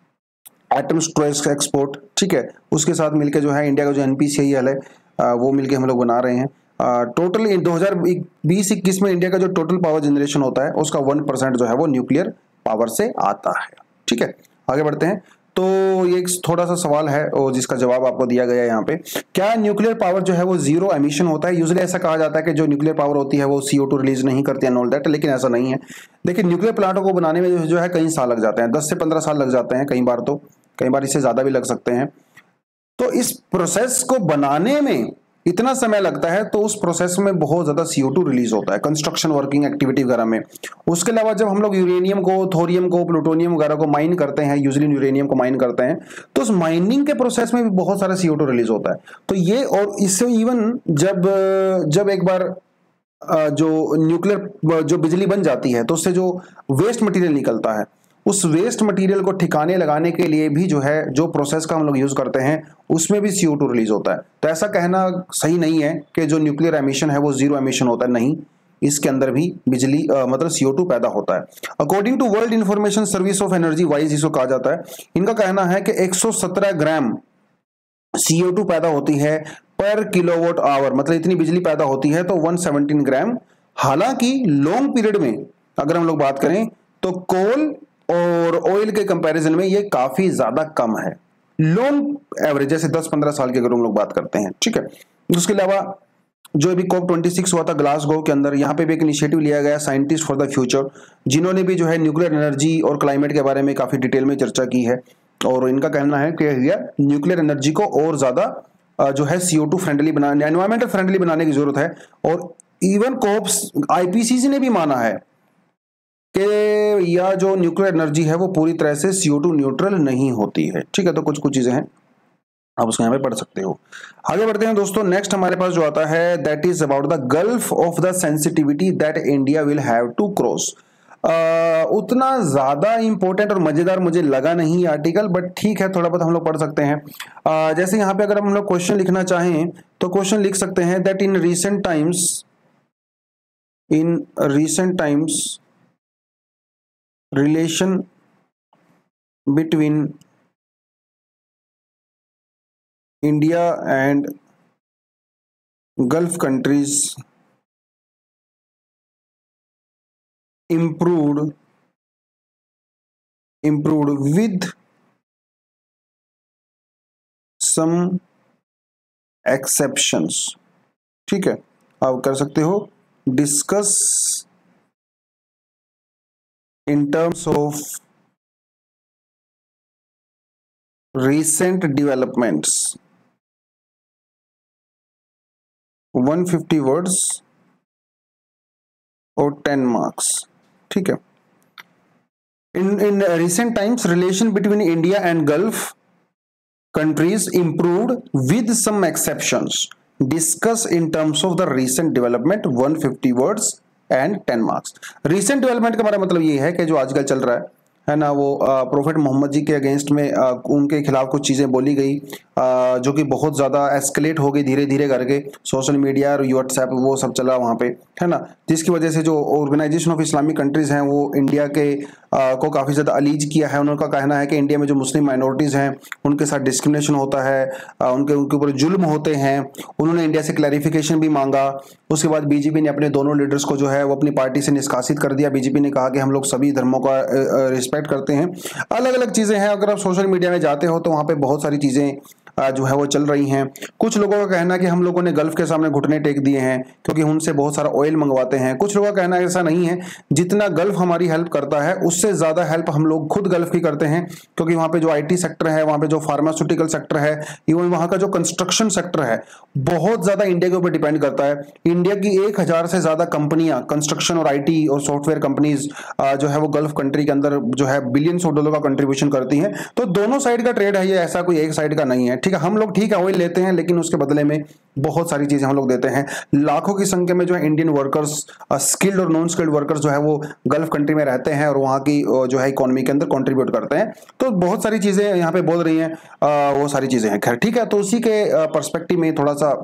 एटम स्ट्रेस एक्सपोर्ट। ठीक है, उसके साथ मिलकर जो है इंडिया का जो एनपीसीआईएल है वो मिलके हम लोग बना रहे हैं। टोटल इन दो हज़ार बीस इक्कीस में इंडिया का जो टोटल पावर जनरेशन होता है उसका वन परसेंट जो है वो न्यूक्लियर पावर से आता है। ठीक है, आगे बढ़ते हैं। तो ये एक थोड़ा सा सवाल है और जिसका जवाब आपको दिया गया है यहाँ पे। क्या न्यूक्लियर पावर जो है वो जीरो एमिशन होता है? यूजुअली ऐसा कहा जाता है कि जो न्यूक्लियर पावर होती है वो सी ओ टू रिलीज नहीं करती है, ऑल दैट, लेकिन ऐसा नहीं है। देखिए, न्यूक्लियर प्लांटों को बनाने में जो है कई साल लग जाते हैं, दस से पंद्रह साल लग जाते हैं, कई बार तो कई बार इससे ज्यादा भी लग सकते हैं। तो इस प्रोसेस को बनाने में इतना समय लगता है, तो उस प्रोसेस में बहुत ज्यादा सी ओ टू रिलीज होता है कंस्ट्रक्शन वर्किंग एक्टिविटी वगैरह में। उसके अलावा जब हम लोग यूरेनियम को, थोरियम को, प्लूटोनियम वगैरह को माइन करते हैं, यूजुअली यूरेनियम को माइन करते हैं, तो उस माइनिंग के प्रोसेस में भी बहुत सारा सी ओ टू रिलीज होता है। तो ये, और इससे इवन जब जब एक बार जो न्यूक्लियर जो बिजली बन जाती है तो उससे जो वेस्ट मटेरियल निकलता है उस वेस्ट मटेरियल को ठिकाने लगाने के लिए भी जो है जो प्रोसेस का हम लोग यूज करते हैं उसमें भी सी ओ टू रिलीज होता है। तो ऐसा कहना सही नहीं है कि जो न्यूक्लियर एमिशन है वो जीरो एमिशन होता है, नहीं, इसके अंदर भी बिजली आ, मतलब सी ओ टू पैदा होता है। According to world information service of energy wise इसको कहा जाता है, इनका कहना है कि एक सौ सत्रह ग्राम सी ओ टू पैदा होती है पर किलोवाट आवर, मतलब इतनी बिजली पैदा होती है तो एक सौ सत्रह ग्राम। हालांकि लॉन्ग पीरियड में अगर हम लोग बात करें तो कोल और ऑयल के कंपैरिजन में ये काफी ज्यादा कम है, लॉन्ग एवरेज, जैसे दस पंद्रह साल की अगर हम लोग बात करते हैं, ठीक है। उसके अलावा जो अभी कॉप छब्बीस हुआ था ग्लासगो के अंदर, यहाँ पे भी एक इनिशिएटिव लिया गया साइंटिस्ट फॉर द फ्यूचर, जिन्होंने भी जो है न्यूक्लियर एनर्जी और क्लाइमेट के बारे में काफी डिटेल में चर्चा की है। और इनका कहना है कि न्यूक्लियर एनर्जी को और ज्यादा जो है सी ओ टू फ्रेंडली बनाने, एनवायरमेंटल फ्रेंडली बनाने की जरूरत है। और even COPs I P C C ने भी माना है कि यह जो न्यूक्लियर एनर्जी है वो पूरी तरह से सी ओ टू न्यूट्रल नहीं होती है, ठीक है। तो कुछ कुछ चीजें हैं, आप उसको यहाँ पे पढ़ सकते हो। आगे बढ़ते हैं दोस्तों, नेक्स्ट हमारे पास जो आता है that is about the gulf of the sensitivity that India will have to cross. उतना ज्यादा इंपॉर्टेंट और मजेदार मुझे लगा नहीं आर्टिकल, बट ठीक है, थोड़ा बहुत हम लोग पढ़ सकते हैं। uh, जैसे यहाँ पे अगर हम लोग क्वेश्चन लिखना चाहें तो क्वेश्चन लिख सकते हैं that in recent times in recent times relation between India and Gulf countries improved improved with some exceptions, ठीक है। आप कर सकते हो discuss in terms of recent developments, one hundred fifty words और टेन मार्क्स, ठीक है। In in recent times relation between India and Gulf countries improved with some exceptions, discuss in terms of the recent development, one hundred fifty words and ten marks. Recent development का हमारा मतलब ये है कि जो आजकल चल रहा है है ना, वो प्रोफेट मोहम्मद जी के अगेंस्ट में आ, उनके खिलाफ कुछ चीज़ें बोली गई आ, जो कि बहुत ज़्यादा एस्केलेट हो गई धीरे धीरे करके, सोशल मीडिया और व्हाट्सएप वो सब चला वहाँ पे, है ना, जिसकी वजह से जो ऑर्गेनाइजेशन ऑफ इस्लामिक कंट्रीज़ हैं वो इंडिया के आ, को काफ़ी ज़्यादा अलीज किया है। उनका कहना है कि इंडिया में जो मुस्लिम माइनॉरिटीज़ हैं उनके साथ डिस्क्रिमिनेशन होता है, आ, उनके उनके ऊपर जुल्म होते हैं। उन्होंने इंडिया से क्लैरिफिकेशन भी मांगा। उसके बाद बीजेपी ने अपने दोनों लीडर्स को जो है वो अपनी पार्टी से निष्कासित कर दिया। बीजेपी ने कहा कि हम लोग सभी धर्मों का रिस्पेक्ट करते हैं। अलग अलग चीज़ें हैं, अगर आप सोशल मीडिया में जाते हो तो वहाँ पे बहुत सारी चीज़ें जो है वो चल रही हैं। कुछ लोगों का कहना है कि हम लोगों ने गल्फ के सामने घुटने टेक दिए हैं क्योंकि उनसे बहुत सारा ऑयल मंगवाते हैं। कुछ लोगों का कहना है ऐसा नहीं है, जितना गल्फ हमारी हेल्प करता है उससे ज़्यादा हेल्प हम लोग खुद गल्फ की करते हैं, क्योंकि वहाँ पे जो आईटी सेक्टर है, वहाँ पे जो फार्मास्यूटिकल सेक्टर है, इवन वहाँ का जो कंस्ट्रक्शन सेक्टर है बहुत ज़्यादा इंडिया के ऊपर डिपेंड करता है। इंडिया की एक हज़ार से ज़्यादा कंपनियाँ कंस्ट्रक्शन और आईटी और सॉफ्टवेयर कंपनीज जो है वो गल्फ कंट्री के अंदर जो है बिलियंस ऑफ डॉलर का कंट्रीब्यूशन करती हैं। तो दोनों साइड का ट्रेड है ये, ऐसा कोई एक साइड का नहीं है, ठीक है। हम लोग ठीक है ऑयल लेते हैं लेकिन उसके बदले में बहुत सारी चीजें हम लोग देते हैं। लाखों की संख्या में जो है इंडियन वर्कर्स, स्किल्ड और नॉन स्किल्ड वर्कर्स जो है वो गल्फ कंट्री में रहते हैं और वहाँ की जो है इकोनॉमी के अंदर कंट्रीब्यूट करते हैं। तो बहुत सारी चीजें यहाँ पे बोल रही हैं, वो सारी चीजें हैं, खैर ठीक है। तो उसी के पर्सपेक्टिव में थोड़ा सा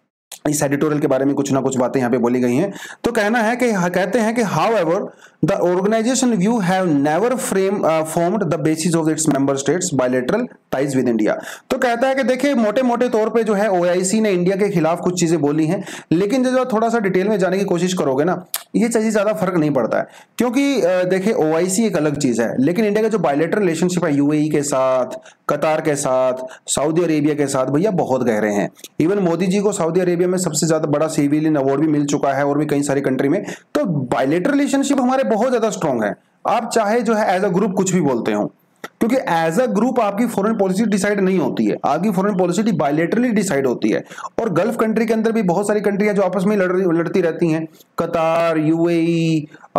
इस एडिटोरियल के बारे में कुछ ना कुछ बातें यहाँ पे बोली गई हैं। तो कहना है कि कहते हैं कि however the organisation view have never frame formed the basis of its member states bilateral ties with India. तो कहता है कि देखिए मोटे मोटे तौर पे जो है ओआईसी ने इंडिया के खिलाफ कुछ चीजें बोली हैं, लेकिन जब थोड़ा सा डिटेल में जाने की कोशिश करोगे ना, ये चीज ज्यादा फर्क नहीं पड़ता है। क्योंकि देखिए ओआईसी एक अलग चीज है, लेकिन इंडिया का जो बायलैटरल रिलेशनशिप है यूएई के साथ, कतार के साथ, सऊदी अरेबिया के साथ, भैया बहुत गहरे हैं। इवन मोदी जी को सऊदी अरेबिया में सबसे ज्यादा बड़ा सिविलियन अवार्ड भी मिल चुका है और भी कई सारी कंट्री में। तो बायलैटरल रिलेशनशिप हमारे बहुत ज्यादा स्ट्रांग है। आप चाहे जो है एज अ ग्रुप कुछ भी बोलते हो, क्योंकि एज अ ग्रुप आपकी फॉरेन पॉलिसी डिसाइड नहीं होती है, आपकी फॉरेन पॉलिसी बायलैटरली डिसाइड होती है। और गल्फ कंट्री के अंदर भी बहुत सारी कंट्रियां जो आपस में लड़ लड़ती रहती हैं, Qatar, UAE,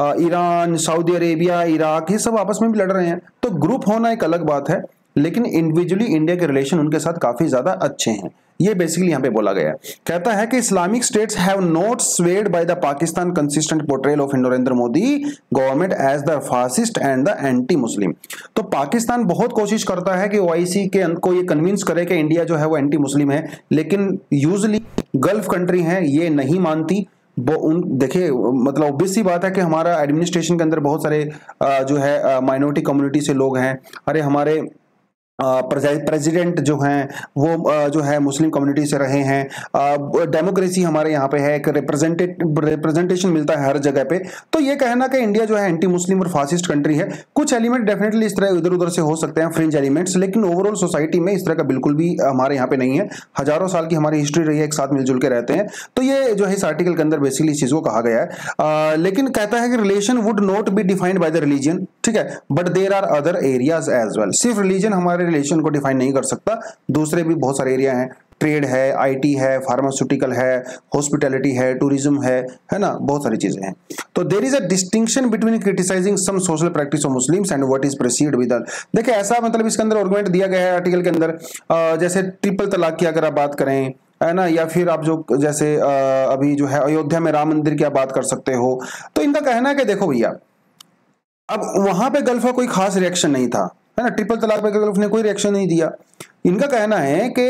Iran, Saudi Arabia, Iraq, ये सब आपस में भी लड़ रहे हैं। तो ग्रुप होना एक अलग बात है, लेकिन इंडिविजुअली इंडिया के रिलेशन उनके साथ काफी ज्यादा अच्छे हैं। ये बेसिकली यहाँ पे बोला गया है। कहता है कि Islamic states have not swayed by the Pakistan consistent portrayal of Narendra Modi government as the fascist and the anti Muslim. तो पाकिस्तान बहुत कोशिश करता है कि ओआईसी के को ये कन्विंस करे कि इंडिया जो है वो एंटी मुस्लिम है, लेकिन यूजुअली गल्फ कंट्री हैं ये नहीं मानती। वो उन देखिए मतलब ऑब्वियस सी बात है कि हमारा एडमिनिस्ट्रेशन के अंदर बहुत सारे जो है माइनॉरिटी कम्युनिटी से लोग हैं। अरे हमारे प्रेसिडेंट जो हैं वो जो है मुस्लिम कम्युनिटी से रहे हैं। डेमोक्रेसी हमारे यहाँ पे है, एक रिप्रेजेंटेशन मिलता है हर जगह पे। तो ये कहना कि इंडिया जो है एंटी मुस्लिम और फासिस्ट कंट्री है, कुछ एलिमेंट डेफिनेटली इस तरह इधर उधर से हो सकते हैं, फ्रिंज एलिमेंट्स, लेकिन ओवरऑल सोसाइटी में इस तरह का बिल्कुल भी हमारे यहाँ पे नहीं है। हजारों साल की हमारी हिस्ट्री रही है, एक साथ मिलजुल के रहते हैं। तो ये जो है इस आर्टिकल के अंदर बेसिकली इस चीज को कहा गया है। आ, लेकिन कहता है कि relation would not be defined by the religion, ठीक है, but there are other areas as well. सिर्फ रिलीजन हमारे रिलेशन को डिफाइन नहीं कर सकता, दूसरे भी बहुत सारे एरिया हैं। ट्रेड है, आईटी है, फार्मास्यूटिकल है, हॉस्पिटैलिटी है, टूरिज्म है, है ना, बहुत सारी चीजें हैं। तो there is a distinction between criticising some social practice of Muslims and what is proceed with. देखिए ऐसा मतलब इसके अंदर आर्गुमेंट दिया गया है आर्टिकल के अंदर, जैसे ट्रिपल तलाक की अगर आप बात करें, है ना, या फिर आप जो जैसे अभी जो है अयोध्या में राम मंदिर की आप बात कर सकते हो। तो इनका कहना है कि देखो भैया, अब वहां पे गल्फ का कोई खास रिएक्शन नहीं था, है ना, ट्रिपल तलाक पे गल्फ ने कोई रिएक्शन नहीं दिया। इनका कहना है कि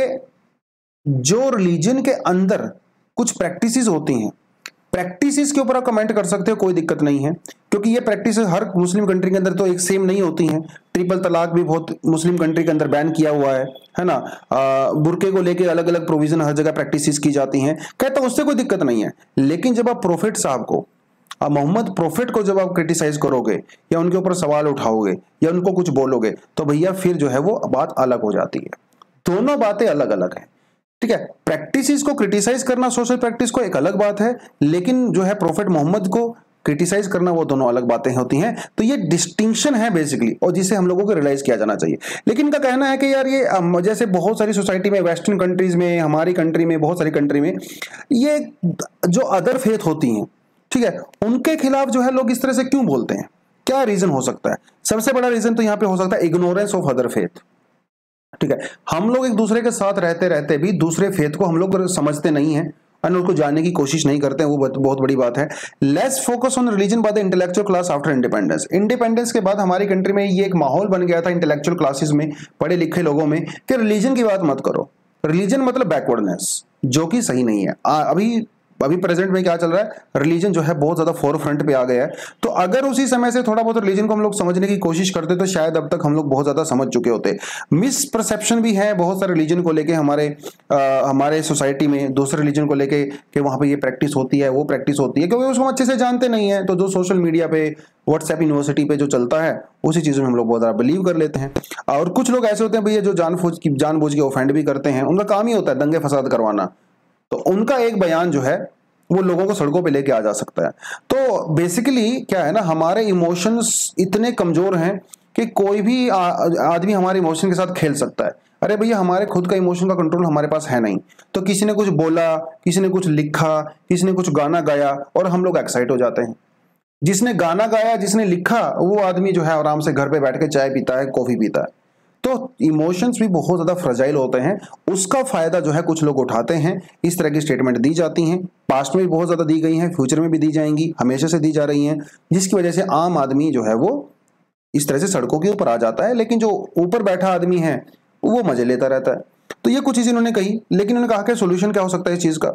जो रिलीजन के अंदर कुछ प्रैक्टिसेस होती हैं, प्रैक्टिसेस के ऊपर आप कमेंट कर सकते हो, कोई दिक्कत नहीं है, क्योंकि ये प्रैक्टिसेस हर मुस्लिम कंट्री के अंदर तो एक सेम नहीं होती हैं। ट्रिपल तलाक भी बहुत मुस्लिम कंट्री के अंदर बैन किया हुआ है, है ना। बुरके को लेके अलग अलग प्रोविजन हर जगह प्रैक्टिसेस की जाती हैं, कहता उससे कोई दिक्कत नहीं है। लेकिन जब आप प्रोफेट साहब को, अब मोहम्मद प्रोफेट को जब आप क्रिटिसाइज करोगे या उनके ऊपर सवाल उठाओगे या उनको कुछ बोलोगे, तो भैया फिर जो है वो बात अलग हो जाती है। दोनों बातें अलग अलग हैं, ठीक है। प्रैक्टिसेस को क्रिटिसाइज करना, सोशल प्रैक्टिस को, एक अलग बात है, लेकिन जो है प्रोफेट मोहम्मद को क्रिटिसाइज करना, वो दोनों अलग बातें होती हैं। तो ये डिस्टिंक्शन है बेसिकली, और जिसे हम लोगों को रियलाइज किया जाना चाहिए। लेकिन इनका कहना है कि यार ये जैसे बहुत सारी सोसाइटी में, वेस्टर्न कंट्रीज में, हमारी कंट्री में, बहुत सारी कंट्री में, ये जो अदर फेथ होती हैं, ठीक है, उनके खिलाफ जो है लोग इस तरह से क्यों बोलते हैं, क्या रीजन हो सकता है? सबसे बड़ा रीजन तो यहाँ पे हो सकता है इग्नोरेंस ऑफ अदर फेथ, ठीक है। हम लोग एक दूसरे के साथ रहते रहते भी दूसरे फेथ को हम लोग समझते नहीं है और उनको जानने की कोशिश नहीं करते हैं, वो बहुत बड़ी बात है। Less focus on religion by the intellectual class after independence. Independence के बाद हमारी कंट्री में ये एक माहौल बन गया था इंटेलेक्चुअल क्लासेस में, पढ़े लिखे लोगों में, कि रिलीजन की बात मत करो। रिलीजन मतलब बैकवर्डनेस, जो कि सही नहीं है। आ, अभी अभी प्रेजेंट में क्या चल रहा है, रिलीजन जो है बहुत ज्यादा फोर फ्रंट पे आ गया है। तो अगर उसी समय से थोड़ा बहुत रिलीजन को हम लोग समझने की कोशिश करते तो शायद अब तक हम लोग बहुत ज्यादा समझ चुके होते। मिस परसेप्शन भी है बहुत सारे रिलीजन को लेके हमारे आ, हमारे सोसाइटी में, दूसरे रिलीजन को लेके कि वहां पे ये प्रैक्टिस होती है, वो प्रैक्टिस होती है, क्योंकि उसको अच्छे से जानते नहीं है। तो जो सोशल मीडिया पे, व्हाट्सएप यूनिवर्सिटी पे जो चलता है, उसी चीजों में हम लोग बहुत ज्यादा बिलीव कर लेते हैं। और कुछ लोग ऐसे होते हैं भैया जो जानबूझ की जानबूझ के ऑफेंड भी करते हैं, उनका काम ही होता है दंगे फसाद करवाना। तो उनका एक बयान जो है वो लोगों को सड़कों पे लेके आ जा सकता है। तो बेसिकली क्या है ना, हमारे इमोशंस इतने कमजोर हैं कि कोई भी आदमी हमारे इमोशन के साथ खेल सकता है। अरे भैया, हमारे खुद का इमोशन का कंट्रोल हमारे पास है नहीं, तो किसी ने कुछ बोला, किसी ने कुछ लिखा, किसी ने कुछ गाना गाया और हम लोग एक्साइट हो जाते हैं। जिसने गाना गाया, जिसने लिखा, वो आदमी जो है आराम से घर पे बैठ के चाय पीता है, कॉफी पीता है। तो इमोशंस भी बहुत ज्यादा फ्रजाइल होते हैं, उसका फायदा जो है कुछ लोग उठाते हैं। इस तरह की स्टेटमेंट दी जाती हैं, पास्ट में भी बहुत ज्यादा दी गई हैं, फ्यूचर में भी दी जाएंगी, हमेशा से दी जा रही हैं, जिसकी वजह से आम आदमी जो है वो इस तरह से सड़कों के ऊपर आ जाता है। लेकिन जो ऊपर बैठा आदमी है वो मजे लेता रहता है। तो ये कुछ चीजें इन्होंने कही, लेकिन उन्होंने कहा कि सोल्यूशन क्या हो सकता है इस चीज का।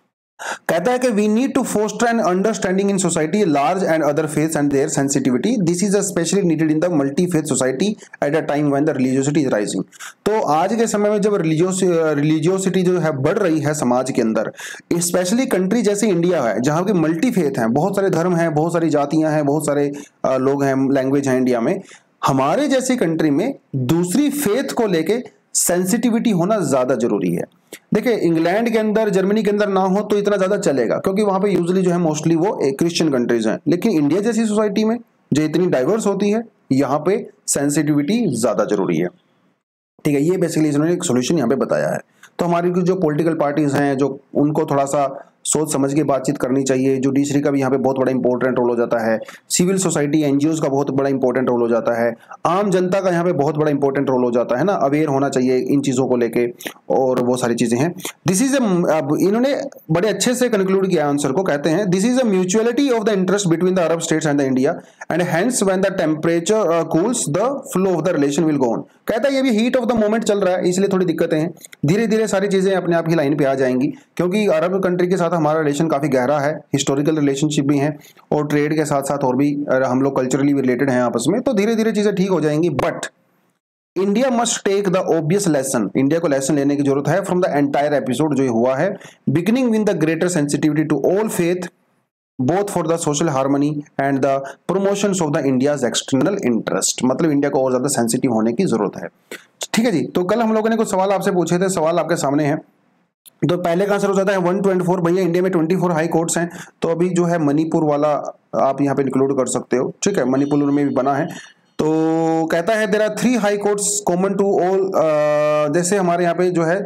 कहता है कि we need to foster an understanding in society large and other faiths and their sensitivity. This is specially needed in the multi faith society at a time when the religiosity is rising. तो आज के समय में जब रिलीजियोस religiosity जो है बढ़ रही है समाज के अंदर, स्पेशली कंट्री जैसे इंडिया है जहां के मल्टी फेथ हैं, बहुत सारे धर्म हैं, बहुत सारी जातियां हैं, बहुत सारे लोग हैं, लैंग्वेज है इंडिया में, हमारे जैसी कंट्री में दूसरी फेथ को लेके सेंसिटिविटी होना ज्यादा जरूरी है। देखिए, इंग्लैंड के अंदर, जर्मनी के अंदर ना हो तो इतना ज्यादा चलेगा, क्योंकि वहां पे यूजुअली जो है मोस्टली वो क्रिश्चियन कंट्रीज हैं। लेकिन इंडिया जैसी सोसाइटी में जो इतनी डाइवर्स होती है, यहाँ पे सेंसिटिविटी ज्यादा जरूरी है, ठीक है। ये बेसिकली इन्होंने एक सोल्यूशन यहाँ पे बताया है। तो हमारी जो पॉलिटिकल पार्टीज हैं, जो उनको थोड़ा सा सोच समझ के बातचीत करनी चाहिए। जुडिशरी का भी यहाँ पे बहुत बड़ा इंपॉर्टेंट रोल हो जाता है। सिविल सोसाइटी एनजीओज का बहुत बड़ा इंपॉर्टेंट रोल हो जाता है। आम जनता का यहाँ पे बहुत बड़ा इंपॉर्टेंट रोल हो जाता है ना, अवेयर होना चाहिए इन चीज़ों को लेके, और वो सारी चीज़ें हैं। दिस इज अब इन्होंने बड़े अच्छे से कंक्लूड किया आंसर को, कहते हैं this is a mutuality of the interest between the Arab states and the India and hence when the temperature cools the flow of the relation will go on. कहता है ये भी हीट ऑफ द मोमेंट चल रहा है, इसलिए थोड़ी दिक्कतें हैं, धीरे धीरे सारी चीजें अपने आप ही लाइन पे आ जाएंगी, क्योंकि अरब कंट्री के साथ हमारा रिलेशन काफी गहरा है, हिस्टोरिकल रिलेशनशिप भी है, और ट्रेड के साथ साथ और भी हम लोग कल्चरली भी रिलेटेड हैं आपस में, तो धीरे धीरे चीजें ठीक हो जाएंगी। But India must take the obvious lesson, India को लेसन लेने की जरूरत है फ्रॉम द एंटायर एपिसोड जो हुआ है, beginning with the greater sensitivity to all faith both for the social harmony and the promotion of the India's external interest. मतलब India को और ज्यादा सेंसिटिव होने की जरूरत है। ठीक है जी, तो कल हम लोगों ने कुछ सवाल आपसे पूछे थे, सवाल आपके सामने हैं। तो पहले का आंसर हो जाता है वन ट्वेंटी फोर। भैया इंडिया में ट्वेंटी फोर हाई कोर्ट्स हैं, तो अभी जो है मणिपुर वाला आप यहाँ पे इंक्लूड कर सकते हो। ठीक है, मणिपुर में भी बना है। तो कहता है there are three high courts common to all, जैसे हमारे यहाँ पे जो है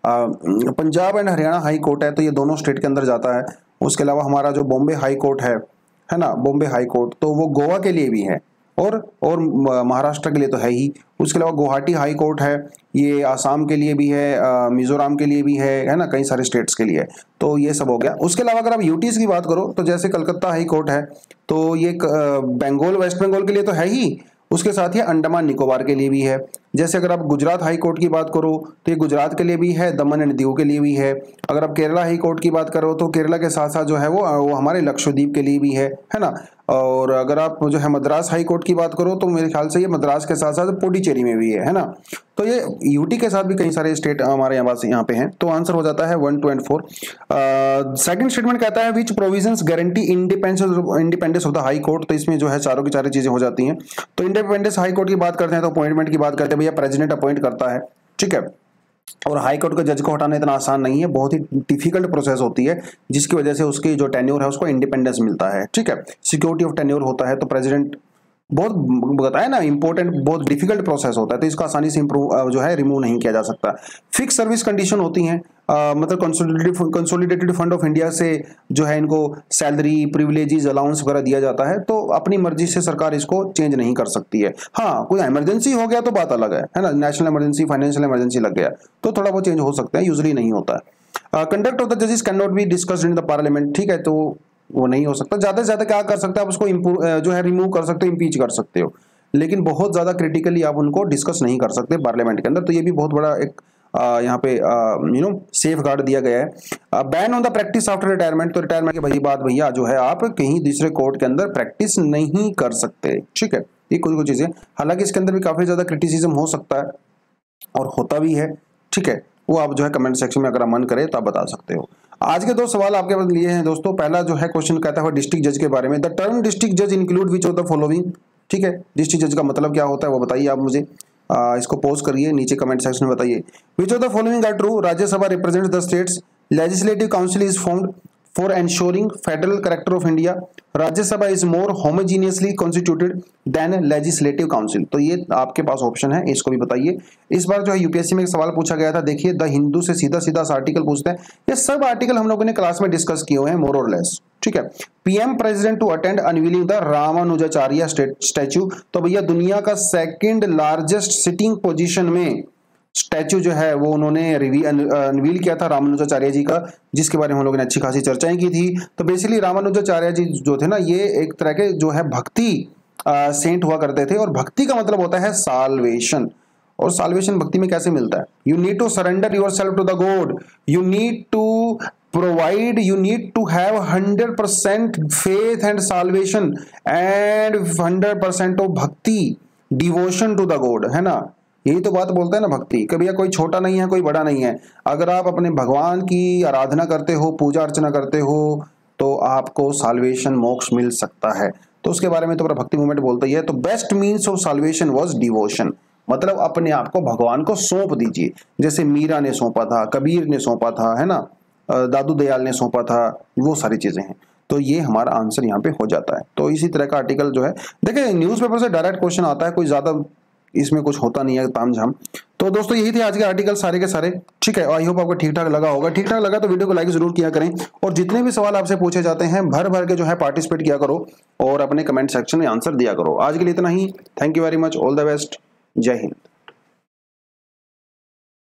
Punjab and Haryana high court है, तो ये दोनों स्टेट के अंदर जाता है। उसके अलावा हमारा जो बॉम्बे हाई कोर्ट है है ना, बॉम्बे हाई कोर्ट, तो वो गोवा के लिए भी है और और महाराष्ट्र के लिए तो है ही। उसके अलावा गुवाहाटी हाई कोर्ट है, ये आसाम के लिए भी है, मिजोरम के लिए भी है है ना, कई सारे स्टेट्स के लिए। तो ये सब हो गया। उसके अलावा अगर आप यूटीज की बात करो तो जैसे कलकत्ता हाई कोर्ट है, तो ये बंगाल वेस्ट बंगाल के लिए तो है ही, उसके साथ ही अंडमान निकोबार के लिए भी है। जैसे अगर आप गुजरात हाई कोर्ट की बात करो तो ये गुजरात के लिए भी है, दमन एंड दीव के लिए भी है। अगर आप केरला हाई कोर्ट की बात करो तो केरला के साथ साथ जो है वो वो हमारे लक्षद्वीप के लिए भी है है ना। और अगर आप जो है मद्रास हाई कोर्ट की बात करो तो मेरे ख्याल से ये मद्रास के साथ साथ पुडुचेरी में भी है है ना। तो ये यूटी के साथ भी कई सारे स्टेट हमारे यहाँ यहाँ पे हैं। तो आंसर हो जाता है one twenty four. Second statement कहता है which provisions guarantee independence independence of the high court. तो इसमें जो है चारों की चारों चीजें हो जाती हैं। तो इंडिपेंडेंस हाई कोर्ट की बात करते हैं तो अपॉइंटमेंट की बात करते हैं, भैया प्रेसिडेंट अपॉइंट करता है। ठीक है, और हाई कोर्ट के जज को हटाना इतना आसान नहीं है, बहुत ही डिफिकल्ट प्रोसेस होती है, जिसकी वजह से उसकी जो टेन्योर है उसको इंडिपेंडेंस मिलता है। ठीक है, सिक्योरिटी ऑफ टेन्योर होता है। तो प्रेसिडेंट बहुत बताया ना इंपॉर्टेंट, बहुत डिफिकल्ट प्रोसेस होता है, तो इसको आसानी से इंप्रूव जो है रिमूव नहीं किया जा सकता। फिक्स सर्विस कंडीशन होती हैं, मतलब consolidated consolidated fund of India से जो है इनको सैलरी प्रिविलेजेस अलाउंस वगैरह दिया जाता है, तो अपनी मर्जी से सरकार इसको चेंज नहीं कर सकती है। हाँ, कोई इमरजेंसी हो गया तो बात अलग है है ना, नेशनल इमरजेंसी फाइनेंशियल इमरजेंसी लग गया तो थोड़ा बहुत चेंज हो सकता है, यूजुअली नहीं होता है। कंडक्ट ऑफ द जजेस can not be discussed in the parliament. ठीक है, तो वो नहीं हो सकता। ज्यादा से ज्यादा क्या कर सकते हैं आप उसको जो है रिमूव कर सकते हो, इम्पीच कर सकते हो, लेकिन बहुत ज्यादा क्रिटिकली आप उनको डिस्कस नहीं कर सकते पार्लियामेंट के अंदर। तो ये भी बहुत बड़ा एक यहाँ पे यू नो सेफ गार्ड दिया गया है। Ban on the practice after retirement. तो रिटायरमेंट के भाई बाद भैया जो है आप कहीं दूसरे कोर्ट के अंदर प्रैक्टिस नहीं कर सकते। ठीक है, ये कुछ कुछ चीजें, हालांकि इसके अंदर भी काफी ज्यादा क्रिटिसिज्म हो सकता है और होता भी है। ठीक है, वो आप जो है कमेंट सेक्शन में अगर मन करे तो आप बता सकते हो। आज के दो सवाल आपके पास लिए हैं दोस्तों। पहला जो है क्वेश्चन कहता है डिस्ट्रिक्ट जज के बारे में। द टर्म डिस्ट्रिक्ट जज include which of the following. ठीक है, डिस्ट्रिक्ट जज का मतलब क्या होता है वो बताइए आप मुझे। आ, इसको पोज करिए नीचे कमेंट सेक्शन में बताइए। Which of the following are true. Rajya Sabha represents the states. Legislative council is formed for ensuring federal character of India. Rajya Sabha is more homogeneously constituted than legislative council. तो ये आपके पास ऑप्शन है, इसको भी बताइए। इस बार जो है यूपीएससी में एक सवाल पूछा गया था, देखिए द हिंदू से सीधा सीधा आर्टिकल पूछते हैं। ये सब आर्टिकल हम लोगों ने क्लास में डिस्कस किए हुए हैं मोर और लेस। ठीक है, PM president to attend unveiling the Ramanujacharya statue. तो भैया दुनिया का सेकंड लार्जेस्ट सिटिंग पोजीशन में स्टैच्यू जो है वो उन्होंने अनवील किया था रामानुजाचार्य जी का, जिसके बारे में हम लोगों ने अच्छी खासी चर्चाएं की थी। तो बेसिकली रामानुजाचार्य जी जो थे ना, ये एक तरह के जो है भक्ति सेंट हुआ करते थे, और भक्ति का मतलब होता है साल्वेशन। और साल्वेशन भक्ति में कैसे मिलता है? You need to surrender yourself to the god, you need to provide, you need to have hundred percent faith and salvation and hundred percent of bhakti, devotion to the god, है ना। यही तो बात बोलते हैं ना भक्ति। कभी कोई छोटा नहीं है, कोई बड़ा नहीं है। अगर आप अपने भगवान की आराधना करते हो, पूजा अर्चना करते हो, तो आपको साल्वेशन मोक्ष मिल सकता है। तो उसके बारे में तो पूरा भक्ति मूवमेंट बोलता ही है। तो best means of salvation was devotion, मतलब अपने आप को भगवान को सौंप दीजिए। जैसे मीरा ने सौंपा था, कबीर ने सौंपा था, है ना, दादू दयाल ने सौंपा था, वो सारी चीजें हैं। तो ये हमारा आंसर यहाँ पे हो जाता है। तो इसी तरह का आर्टिकल जो है, देखिए न्यूज़पेपर से डायरेक्ट क्वेश्चन आता है, कोई ज्यादा इसमें कुछ होता नहीं है तामझाम। तो दोस्तों यही थे आज के आर्टिकल सारे के सारे, ठीक है। आई होप आपको ठीक ठाक लगा होगा। ठीक ठाक लगा तो वीडियो को लाइक जरूर किया करें, और जितने भी सवाल आपसे पूछे जाते हैं भर भर के जो है पार्टिसिपेट किया करो और अपने कमेंट सेक्शन में आंसर दिया करो। आज के लिए इतना ही। Thank you very much, all the best, जय हिंद।